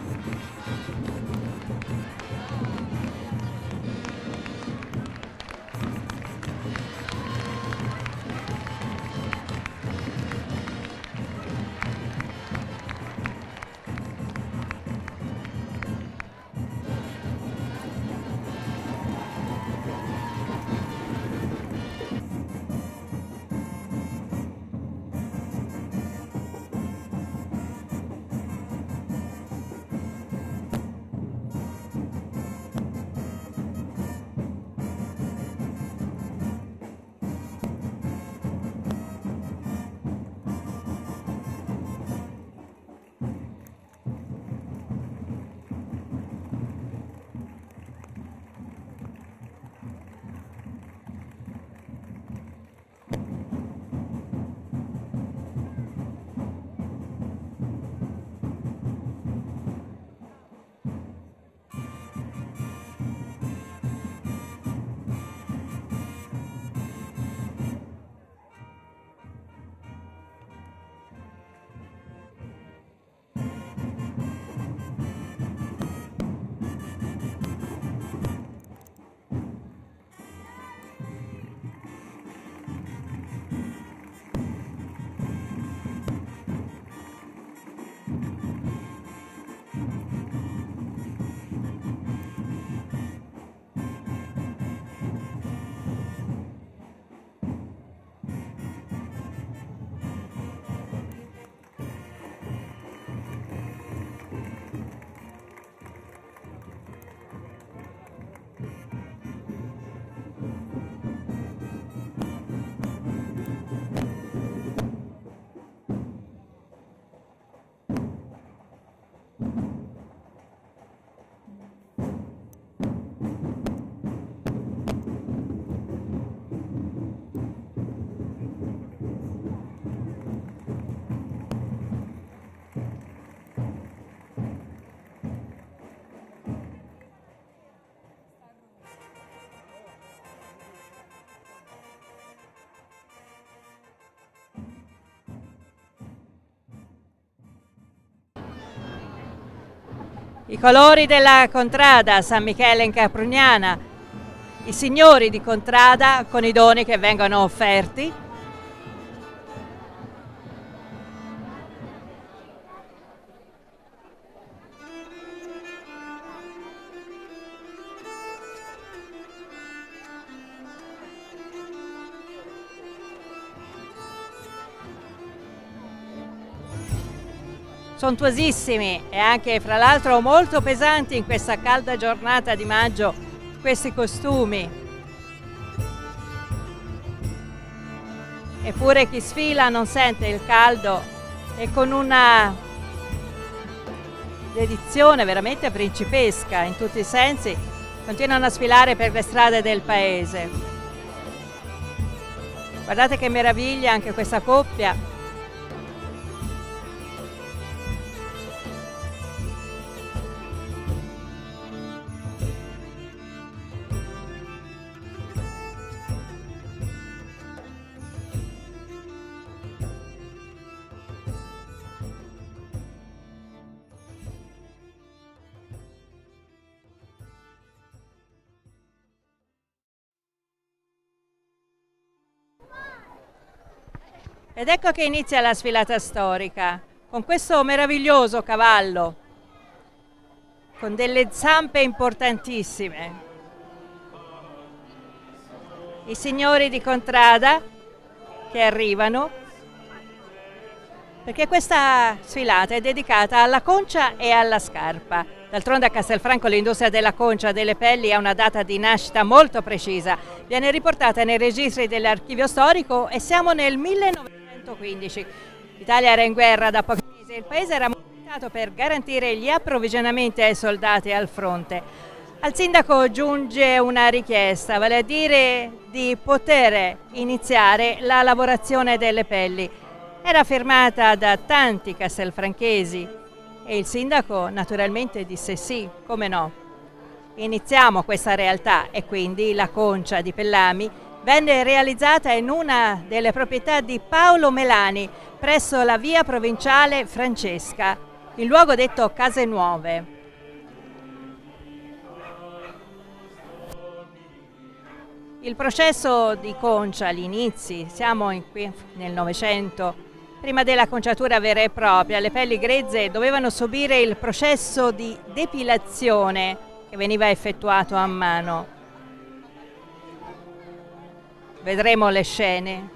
I colori della contrada San Michele in Caprignana, i signori di contrada con i doni che vengono offerti. Sontuosissimi e anche fra l'altro molto pesanti in questa calda giornata di maggio questi costumi. Eppure chi sfila non sente il caldo e con una dedizione veramente principesca in tutti i sensi continuano a sfilare per le strade del paese. Guardate che meraviglia anche questa coppia. Ed ecco che inizia la sfilata storica, con questo meraviglioso cavallo, con delle zampe importantissime. I signori di contrada che arrivano, perché questa sfilata è dedicata alla concia e alla scarpa. D'altronde a Castelfranco l'industria della concia e delle pelli ha una data di nascita molto precisa, viene riportata nei registri dell'archivio storico e siamo nel millenovecentoquindici. L'Italia era in guerra da pochi mesi e il paese era mobilitato per garantire gli approvvigionamenti ai soldati al fronte. Al sindaco giunge una richiesta, vale a dire di poter iniziare la lavorazione delle pelli. Era firmata da tanti castelfranchesi e il sindaco naturalmente disse sì, come no. iniziamo questa realtà e quindi la concia di Pellami venne realizzata in una delle proprietà di Paolo Melani presso la via provinciale Francesca, in luogo detto Case Nuove. Il processo di concia, gli inizi, siamo in qui nel Novecento, prima della conciatura vera e propria, le pelli grezze dovevano subire il processo di depilazione che veniva effettuato a mano. Vedremo le scene.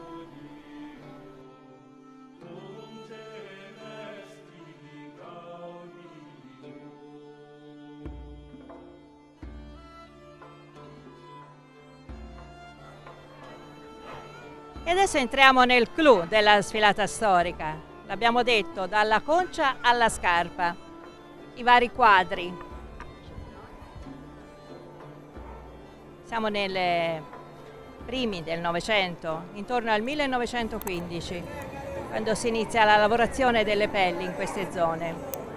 E adesso entriamo nel clou della sfilata storica. L'abbiamo detto, dalla concia alla scarpa. I vari quadri. Siamo nei primi del Novecento, intorno al millenovecentoquindici, quando si inizia la lavorazione delle pelli in queste zone.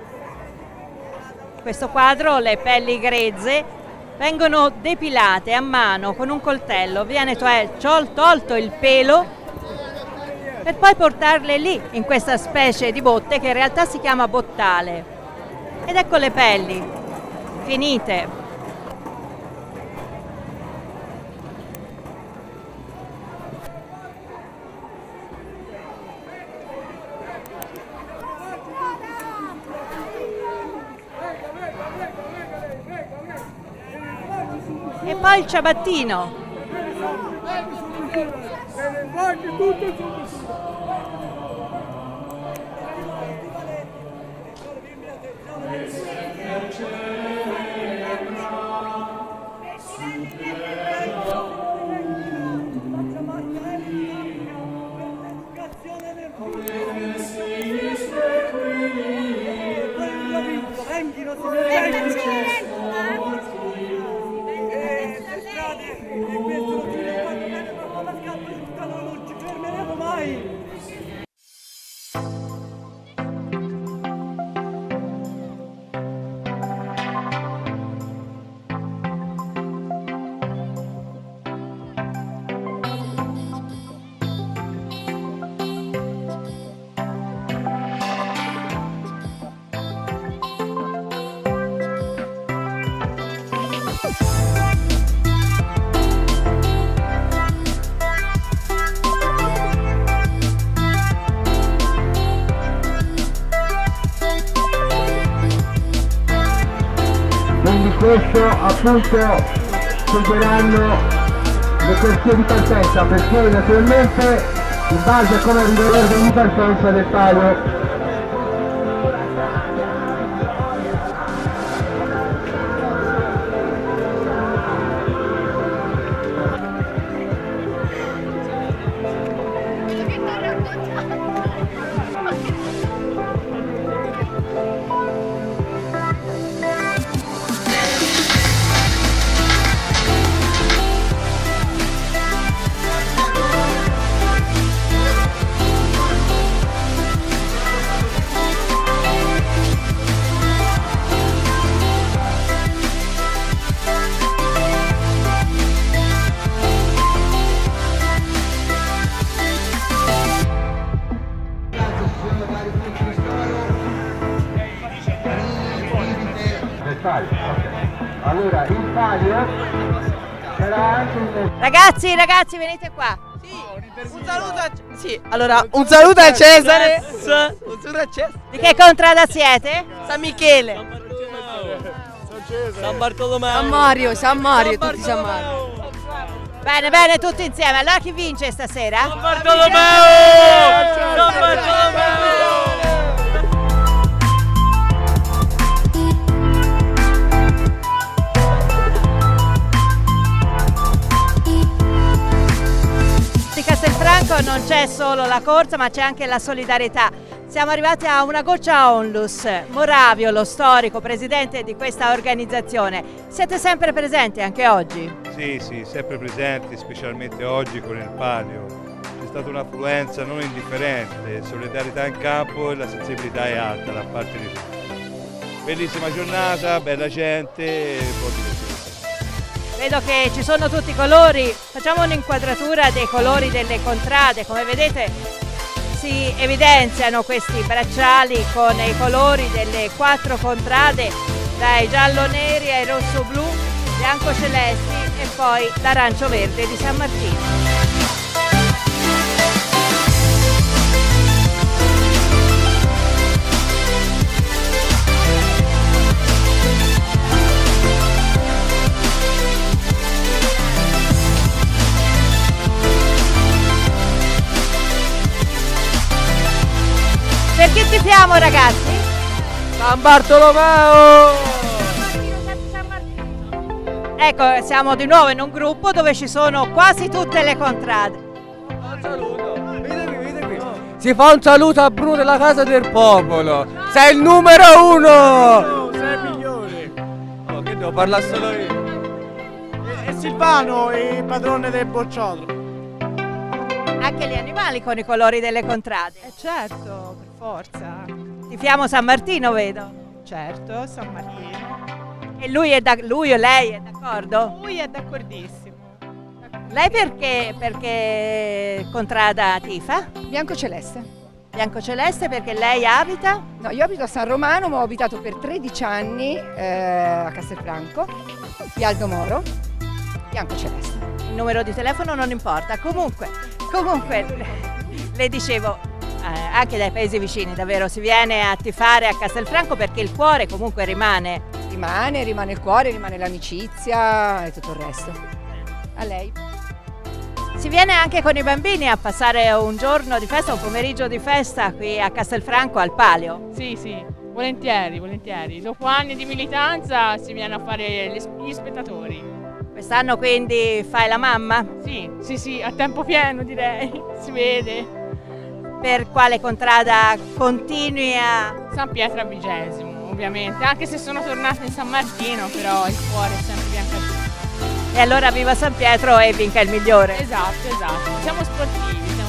In questo quadro le pelli grezze vengono depilate a mano con un coltello, viene tolto il pelo per poi portarle lì in questa specie di botte che in realtà si chiama bottale. Ed ecco le pelli finite. E poi il ciabattino.
Questo appunto seguiranno le corsie di partenza, perché naturalmente in base a come arriva l'ordine di partenza del palio Allora il palio sarà anche un...
Ragazzi, ragazzi, venite qua.
Sì, un saluto a... Sì, allora, un saluto a Cesare. Un saluto a Cesare.
Di che contrada siete?
San Michele.
San Bartolomeo.
San Mario, San Mario, tutti San Mario.
Bene, bene, tutti insieme. Allora chi vince stasera?
San Bartolomeo! San Bartolomeo!
Di Castelfranco non c'è solo la corsa, ma c'è anche la solidarietà. Siamo arrivati a una goccia onlus. Moravio, lo storico presidente di questa organizzazione. Siete sempre presenti anche oggi?
Sì, sì, sempre presenti, specialmente oggi con il palio. C'è stata un'affluenza non indifferente, solidarietà in campo e la sensibilità è alta da parte di tutti. bellissima giornata, bella gente, buon divertimento.
Vedo che ci sono tutti i colori, facciamo un'inquadratura dei colori delle contrade, come vedete si evidenziano questi bracciali con i colori delle quattro contrade, dai giallo-neri ai rosso-blu, bianco-celesti e poi l'arancio-verde di San Martino. Per chi tifiamo, ragazzi?
San Bartolomeo!
Ecco, siamo di nuovo in un gruppo dove ci sono quasi tutte le contrade.
Un saluto, vedete qui, vedete qui. Si fa un saluto a Bruno della Casa del Popolo. Sei il numero uno!
Sei il migliore.
Oh, che devo parlare solo io?
E Silvano è il padrone del bocciolo.
Anche gli animali con i colori delle contrade.
Eh certo, per forza.
Tifiamo San Martino, vedo.
Certo, San Martino.
E lui, è da, lui o lei è d'accordo?
Lui è d'accordissimo.
Lei perché, perché contrada tifa?
Biancoceleste.
Biancoceleste perché lei abita?
No, io abito a San Romano, ma ho abitato per tredici anni eh, a Castelfranco, via Aldo Moro, biancoceleste.
Il numero di telefono non importa, comunque, comunque le dicevo, eh, anche dai paesi vicini davvero si viene a tifare a Castelfranco perché il cuore comunque rimane.
Rimane, rimane il cuore, rimane l'amicizia e tutto il resto. A lei.
Si viene anche con i bambini a passare un giorno di festa, un pomeriggio di festa qui a Castelfranco al Palio?
Sì, sì, volentieri, volentieri. Dopo anni di militanza si viene a fare gli spettatori.
Quest'anno quindi fai la mamma?
Sì, sì, sì, a tempo pieno direi, si vede.
Per quale contrada continui a...
San Pietro a Vigesimo, ovviamente, anche se sono tornata in San Martino, però il cuore è sempre bianco.
E allora viva San Pietro e vinca il migliore.
Esatto, esatto, siamo sportivi, siamo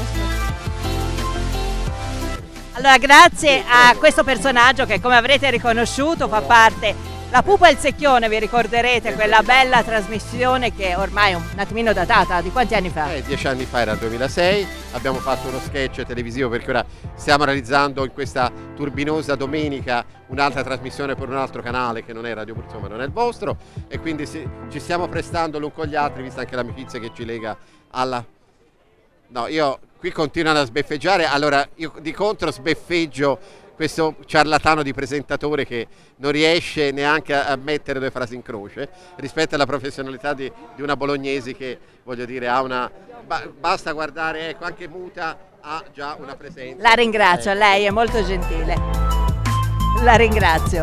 sportivi.
Allora grazie a questo personaggio che come avrete riconosciuto fa parte... La Pupa e il Secchione, vi ricorderete quella bella trasmissione che ormai è un attimino datata, di quanti anni fa?
Eh, dieci anni fa era il duemilasei, abbiamo fatto uno sketch televisivo perché ora stiamo realizzando in questa turbinosa domenica un'altra trasmissione per un altro canale che non è Radio Abruzzo ma non è il vostro e quindi si, ci stiamo prestando l'un con gli altri vista anche l'amicizia che ci lega alla... No, io qui continuano a sbeffeggiare, allora io di contro sbeffeggio questo ciarlatano di presentatore che non riesce neanche a, a mettere due frasi in croce rispetto alla professionalità di, di una Bolognesi che, voglio dire, ha una... Ba, basta guardare, ecco, anche muta ha già una presenza.
La ringrazio,
ecco.
Lei è molto gentile. La ringrazio.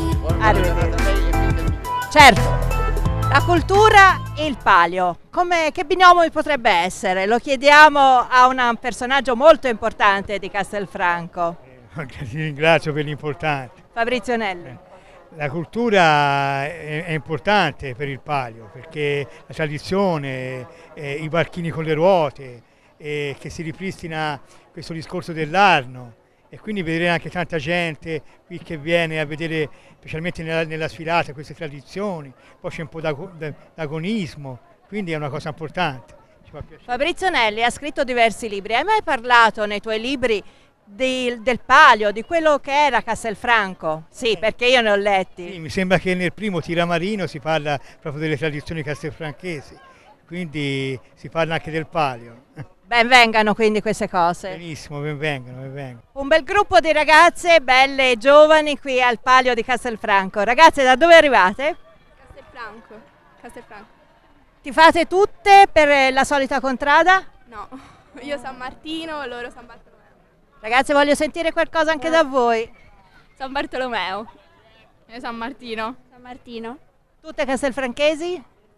Arrivederci. Certo, la cultura e il palio. Come, che binomio potrebbe essere? Lo chiediamo a un personaggio molto importante di Castelfranco.
Ti ringrazio per l'importante.
Fabrizio Nelli.
La cultura è, è importante per il palio perché la tradizione, eh, i barchini con le ruote, eh, che si ripristina questo discorso dell'Arno e quindi vedere anche tanta gente qui che viene a vedere specialmente nella, nella sfilata queste tradizioni, poi c'è un po' d'agonismo, quindi è una cosa importante. Ci fa piacere.
Fabrizio Nelli ha scritto diversi libri, hai mai parlato nei tuoi libri Del, del palio, di quello che era Castelfranco? Sì, perché io ne ho letti.
Sì, mi sembra che nel primo Tiramarino si parla proprio delle tradizioni castelfranchesi, quindi si parla anche del palio.
Ben vengano quindi queste cose.
Benissimo, ben vengano, ben vengano.
Un bel gruppo di ragazze belle e giovani qui al palio di Castelfranco. Ragazze, da dove arrivate?
Castelfranco. Castelfranco.
Ti fate tutte per la solita contrada?
No, io San Martino, loro San Bartolomeo.
Ragazzi, voglio sentire qualcosa anche da voi.
San Bartolomeo. E San Martino.
San Martino.
Tutte castelfranchesi?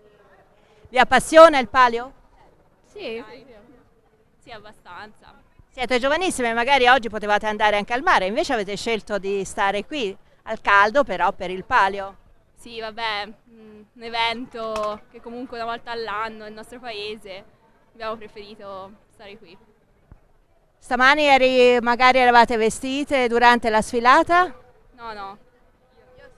Vi appassiona il palio?
Sì. Sì, abbastanza.
Siete giovanissime, magari oggi potevate andare anche al mare, invece avete scelto di stare qui, al caldo, però per il palio.
Sì, vabbè, un evento che comunque una volta all'anno nel nostro paese, abbiamo preferito stare qui.
Stamani eri, magari eravate vestite durante la sfilata?
No, no.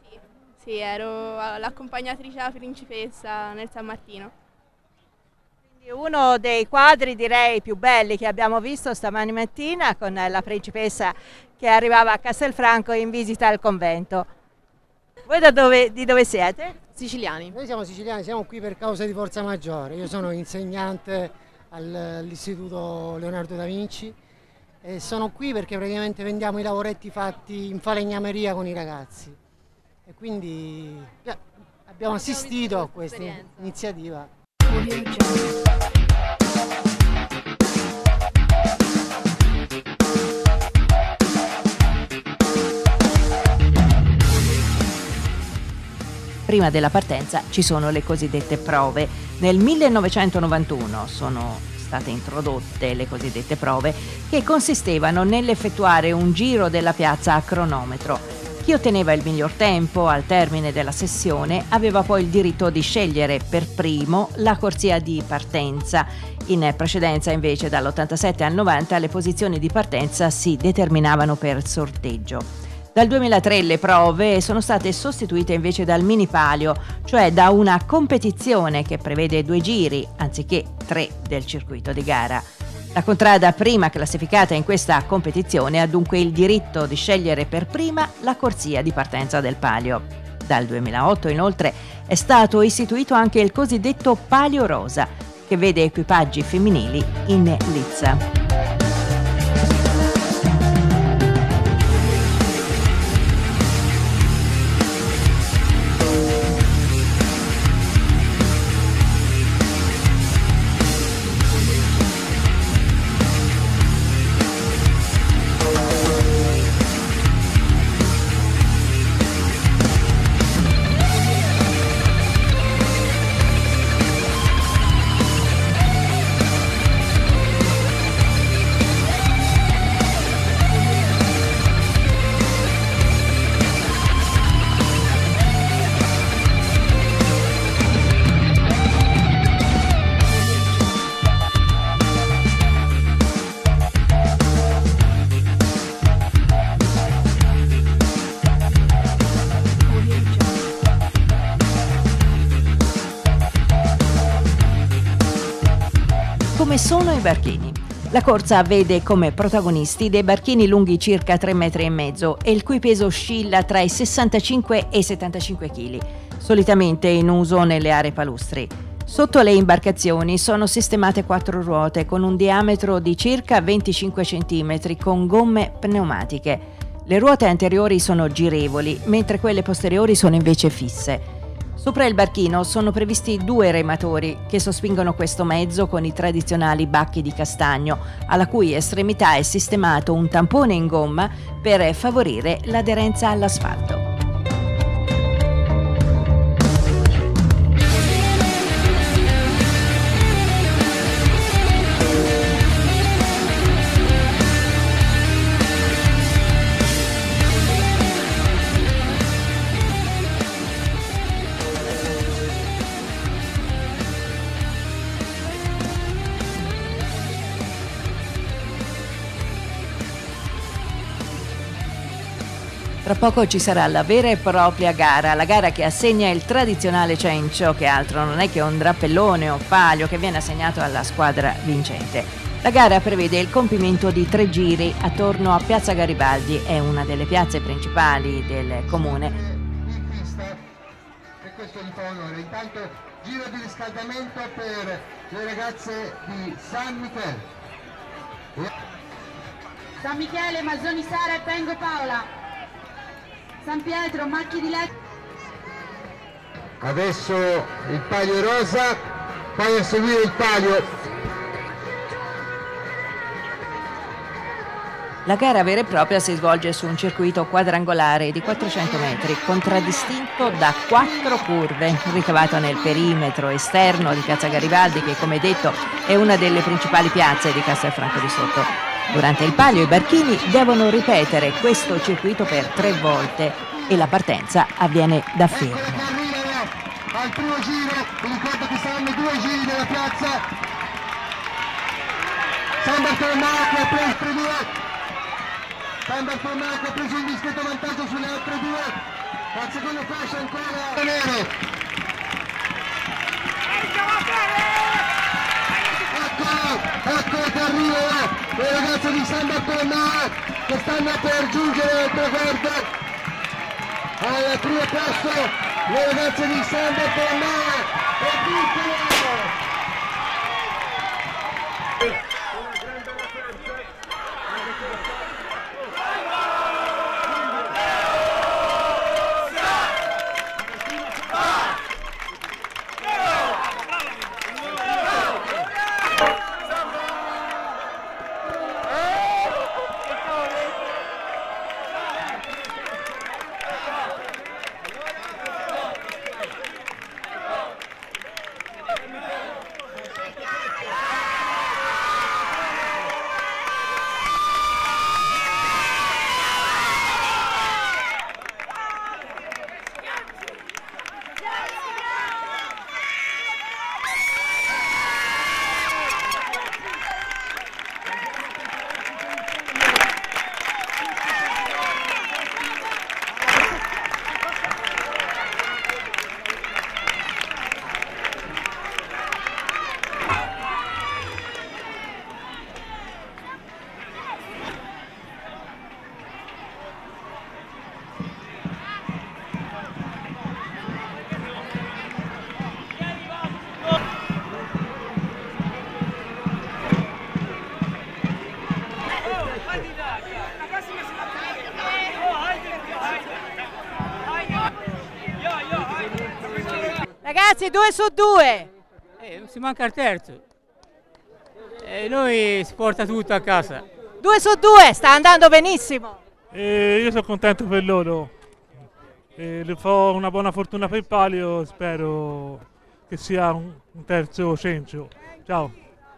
Sì, ero l'accompagnatrice alla principessa nel San Martino.
Quindi uno dei quadri direi più belli che abbiamo visto stamani mattina con la principessa che arrivava a Castelfranco in visita al convento. Voi da dove, di dove siete?
Siciliani. Noi siamo siciliani, siamo qui per causa di forza maggiore. Io sono insegnante all'Istituto Leonardo da Vinci e sono qui perché praticamente vendiamo i lavoretti fatti in falegnameria con i ragazzi. E quindi beh, abbiamo assistito a questa iniziativa.
Prima della partenza ci sono le cosiddette prove. Nel millenovecentonovantuno sono state introdotte le cosiddette prove che consistevano nell'effettuare un giro della piazza a cronometro. Chi otteneva il miglior tempo al termine della sessione aveva poi il diritto di scegliere per primo la corsia di partenza. In precedenza invece dall'ottantasette al novanta le posizioni di partenza si determinavano per sorteggio. Dal duemilatré le prove sono state sostituite invece dal mini palio, cioè da una competizione che prevede due giri anziché tre del circuito di gara. La contrada prima classificata in questa competizione ha dunque il diritto di scegliere per prima la corsia di partenza del palio. Dal duemilaotto inoltre è stato istituito anche il cosiddetto palio rosa, che vede equipaggi femminili in lizza. Come sono i barchini? La corsa vede come protagonisti dei barchini lunghi circa tre metri e mezzo e il cui peso oscilla tra i sessantacinque e i settantacinque chili, solitamente in uso nelle aree palustri. Sotto le imbarcazioni sono sistemate quattro ruote con un diametro di circa venticinque centimetri con gomme pneumatiche. Le ruote anteriori sono girevoli, mentre quelle posteriori sono invece fisse. Sopra il barchino sono previsti due rematori che sospingono questo mezzo con i tradizionali bacchi di castagno, alla cui estremità è sistemato un tampone in gomma per favorire l'aderenza all'asfalto. Tra poco ci sarà la vera e propria gara, la gara che assegna il tradizionale cencio, che altro non è che un drappellone o palio che viene assegnato alla squadra vincente. La gara prevede il compimento di tre giri attorno a Piazza Garibaldi, è una delle piazze principali del comune.
E questo di onore. Intanto giro di riscaldamento per le ragazze di San Michele.
San Michele, Mazzoni Sara e Pengo Paola. San Pietro, Macchi di Letto.
Adesso il palio rosa, poi a seguire il palio.
La gara vera e propria si svolge su un circuito quadrangolare di quattrocento metri, contraddistinto da quattro curve, ricavato nel perimetro esterno di Piazza Garibaldi, che come detto è una delle principali piazze di Castelfranco di Sotto. Durante il palio i barchini devono ripetere questo circuito per tre volte e la partenza avviene da fermo.
Al primo giro, vi ricordo che saranno due giri della piazza. San Bartolomeo che ha preso due. San Bartolomeo che ha preso un discreto vantaggio sulle altre due. al secondo fascio ancora Nero. Ecco, ecco che arrivano le ragazze di San Bartolomeo che stanno per giungere al traguardo. Al primo posto le ragazze di San Bartolomeo e vincono!
Ragazzi, due su due.
Eh, si manca il terzo. E noi si porta tutto a casa.
Due su due, sta andando benissimo.
E io sono contento per loro. E le fa una buona fortuna per il palio, spero che sia un, un terzo cencio. Ciao.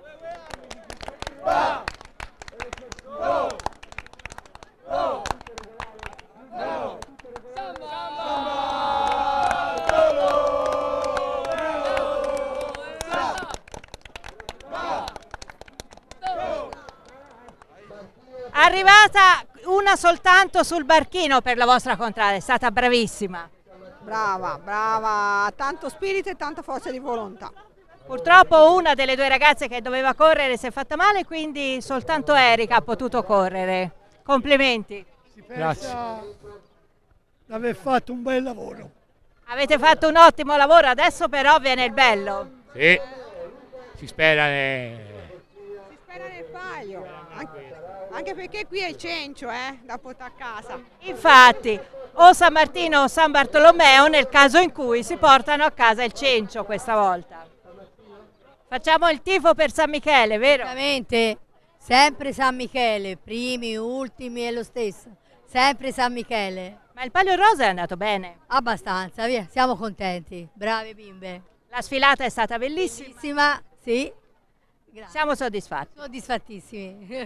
Arrivata una soltanto sul barchino per la vostra contrada, è stata bravissima.
Brava, brava, tanto spirito e tanta forza di volontà.
Purtroppo una delle due ragazze che doveva correre si è fatta male, quindi soltanto Erika ha potuto correre. Complimenti.
Si pensa di aver fatto un bel lavoro.
Avete fatto un ottimo lavoro, adesso però viene il bello.
Sì, si spera ne...
Si spera nel palio, anche, anche perché qui è il cencio, eh, da portare a casa.
Infatti, o San Martino o San Bartolomeo nel caso in cui si portano a casa il cencio questa volta. Facciamo il tifo per San Michele, vero?
Ovviamente, sempre San Michele, primi, ultimi è lo stesso, sempre San Michele.
Ma il palio rosa è andato bene?
Abbastanza, via, siamo contenti, brave bimbe.
La sfilata è stata bellissima?
Bellissima, sì. Grazie.
Siamo soddisfatti?
Soddisfattissimi.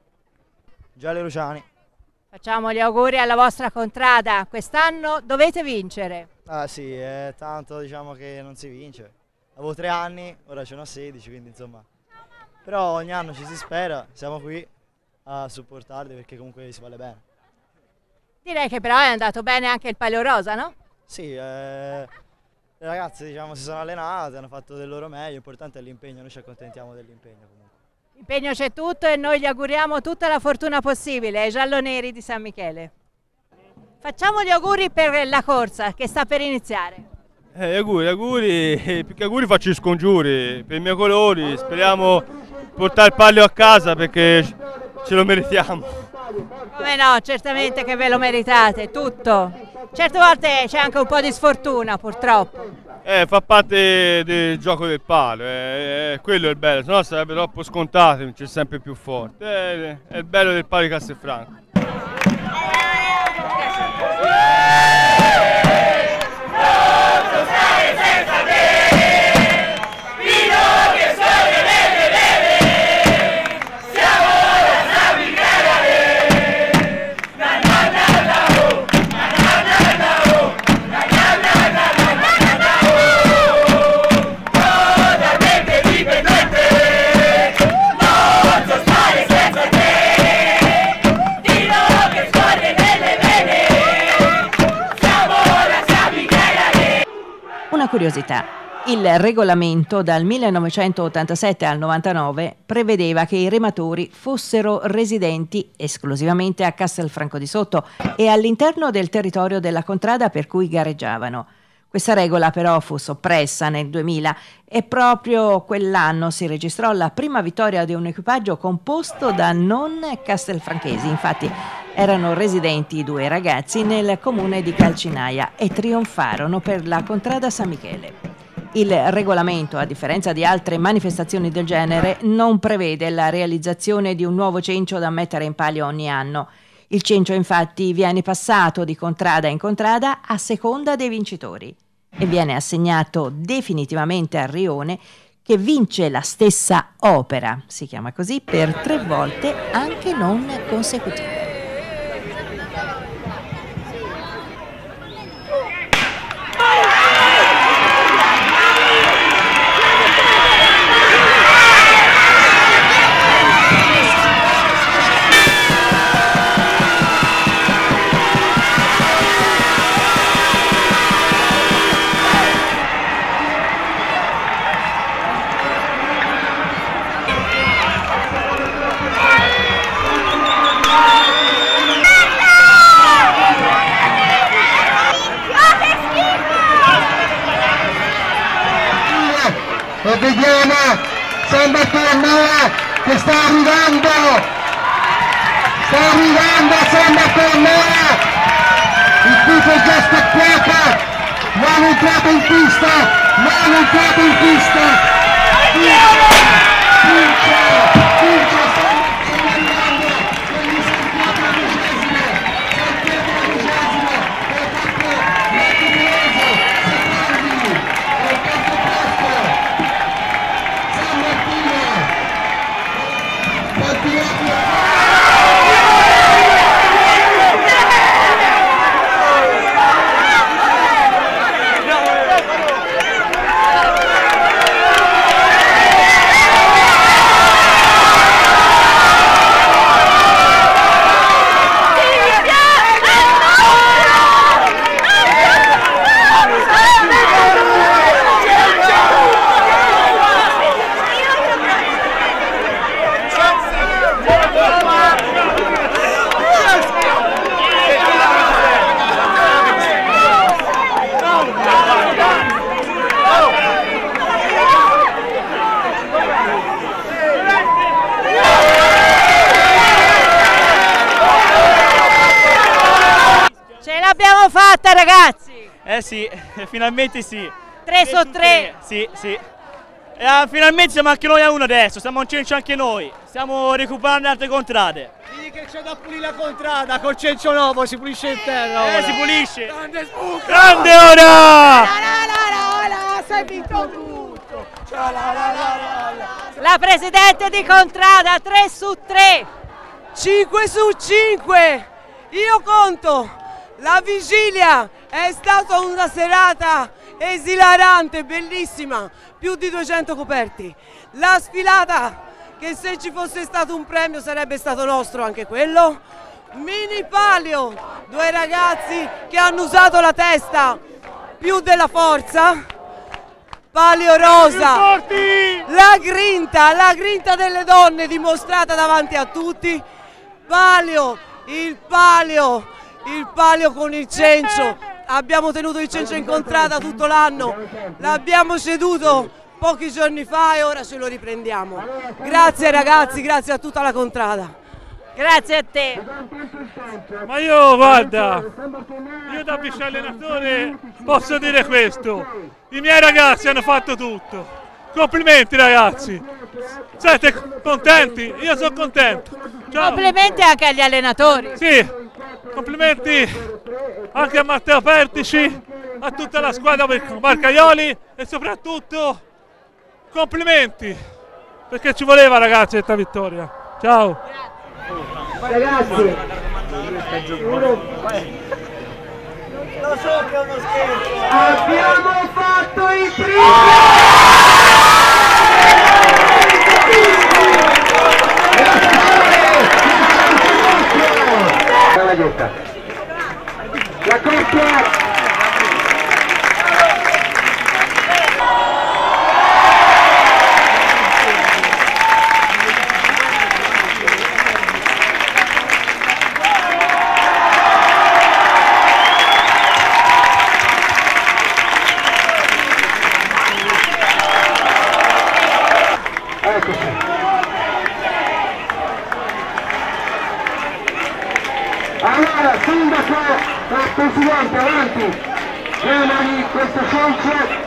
Gialli Luciani.
Facciamo gli auguri alla vostra contrada, quest'anno dovete vincere.
Ah sì, è tanto diciamo che non si vince. Avevo tre anni, ora ce n'ho sedici, quindi insomma. Però ogni anno ci si spera, siamo qui a supportarli perché comunque si vuole bene.
Direi che però è andato bene anche il palio rosa, no?
Sì, eh, le ragazze diciamo si sono allenate, hanno fatto del loro meglio, l'importante è l'impegno, noi ci accontentiamo dell'impegno comunque.
L'impegno c'è tutto e noi gli auguriamo tutta la fortuna possibile ai gialloneri di San Michele. Facciamo gli auguri per la corsa che sta per iniziare.
Eh, gli auguri, gli auguri, più che auguri faccio i scongiuri per i miei colori, speriamo di portare il palio a casa perché ce lo meritiamo.
Come no, certamente che ve lo meritate, tutto. Certe volte c'è anche un po' di sfortuna purtroppo.
Eh, fa parte del gioco del palo, eh, eh, quello è il bello, sennò sarebbe troppo scontato, vince sempre più forte. Eh, è il bello del palo di Castelfranco.
curiosità. Il regolamento dal millenovecentottantasette al novantanove prevedeva che i rematori fossero residenti esclusivamente a Castelfranco di Sotto e all'interno del territorio della contrada per cui gareggiavano. Questa regola però fu soppressa nel duemila e proprio quell'anno si registrò la prima vittoria di un equipaggio composto da non castelfranchesi. Infatti erano residenti due ragazzi nel comune di Calcinaia e trionfarono per la contrada San Michele. Il regolamento, a differenza di altre manifestazioni del genere, non prevede la realizzazione di un nuovo cencio da mettere in palio ogni anno. Il cencio infatti viene passato di contrada in contrada a seconda dei vincitori e viene assegnato definitivamente al rione che vince la stessa opera, si chiama così, per tre volte anche non consecutive.
E vediamo San Bartolomeo che sta arrivando, sta arrivando San Bartolomeo, il tifo è già scoppiato, non è entrato in pista, non è entrato in pista, vince, vince, vince, stanno arrivando quelli San Pietro Vigesimo, San Pietro Vigesimo, che ha fatto la Timonese, Serrandi, al quarto posto.
L'abbiamo fatta, ragazzi!
Eh sì, finalmente sì.
tre su tre.
Sì, sì. E, ah, finalmente siamo anche noi a uno adesso, siamo un cencio anche noi. Stiamo recuperando altre contrade.
Digli che c'è da pulire la contrada, col cencio nuovo si pulisce il terra.
Eh,
ora.
si pulisce.
Grande sbuca!
Grande ora!
Sei vinto tutto!
La presidente di contrada, tre su tre.
cinque su cinque. Io conto. La vigilia è stata una serata esilarante, bellissima, più di duecento coperti. La sfilata, che se ci fosse stato un premio sarebbe stato nostro anche quello. Mini palio, due ragazzi che hanno usato la testa più della forza. Palio rosa, la grinta, la grinta delle donne dimostrata davanti a tutti. Palio, il palio. Il palio con il cencio, abbiamo tenuto il cencio in contrada tutto l'anno, l'abbiamo ceduto pochi giorni fa e ora ce lo riprendiamo. Grazie ragazzi, grazie a tutta la contrada.
Grazie a te.
Ma io guarda, io da vice allenatore posso dire questo, i miei ragazzi hanno fatto tutto. Complimenti ragazzi, siete contenti? Io sono contento. Ciao.
Complimenti anche agli allenatori.
Sì, complimenti anche a Matteo Pertici, a tutta la squadra Marcaioli e soprattutto complimenti perché ci voleva ragazzi questa vittoria. Ciao.
Ragazzi,
lo so che è uno scherzo.
Abbiamo fatto il primo! La coppia Allora, sindaco e presidente, avanti, prima di questo censo.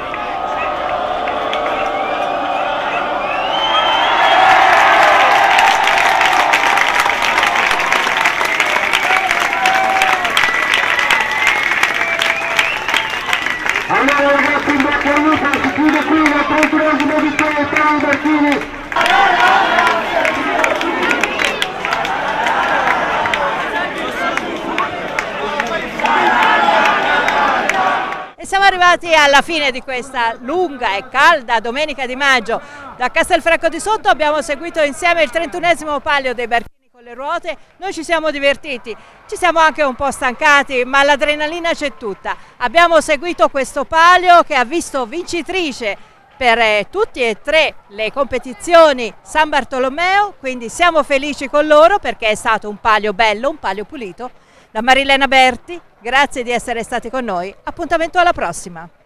Allora ragazzi, in bocca al lupo, si chiude qui la trentunesima vittoria di Tani Bertini.
E siamo arrivati alla fine di questa lunga e calda domenica di maggio. Da Castelfranco di Sotto abbiamo seguito insieme il trentunesimo palio dei Bertini con le ruote. Noi ci siamo divertiti, ci siamo anche un po' stancati, ma l'adrenalina c'è tutta. Abbiamo seguito questo palio che ha visto vincitrice per eh, tutti e tre le competizioni San Bartolomeo, quindi siamo felici con loro perché è stato un palio bello, un palio pulito. Da Marilena Berti, grazie di essere stati con noi, appuntamento alla prossima!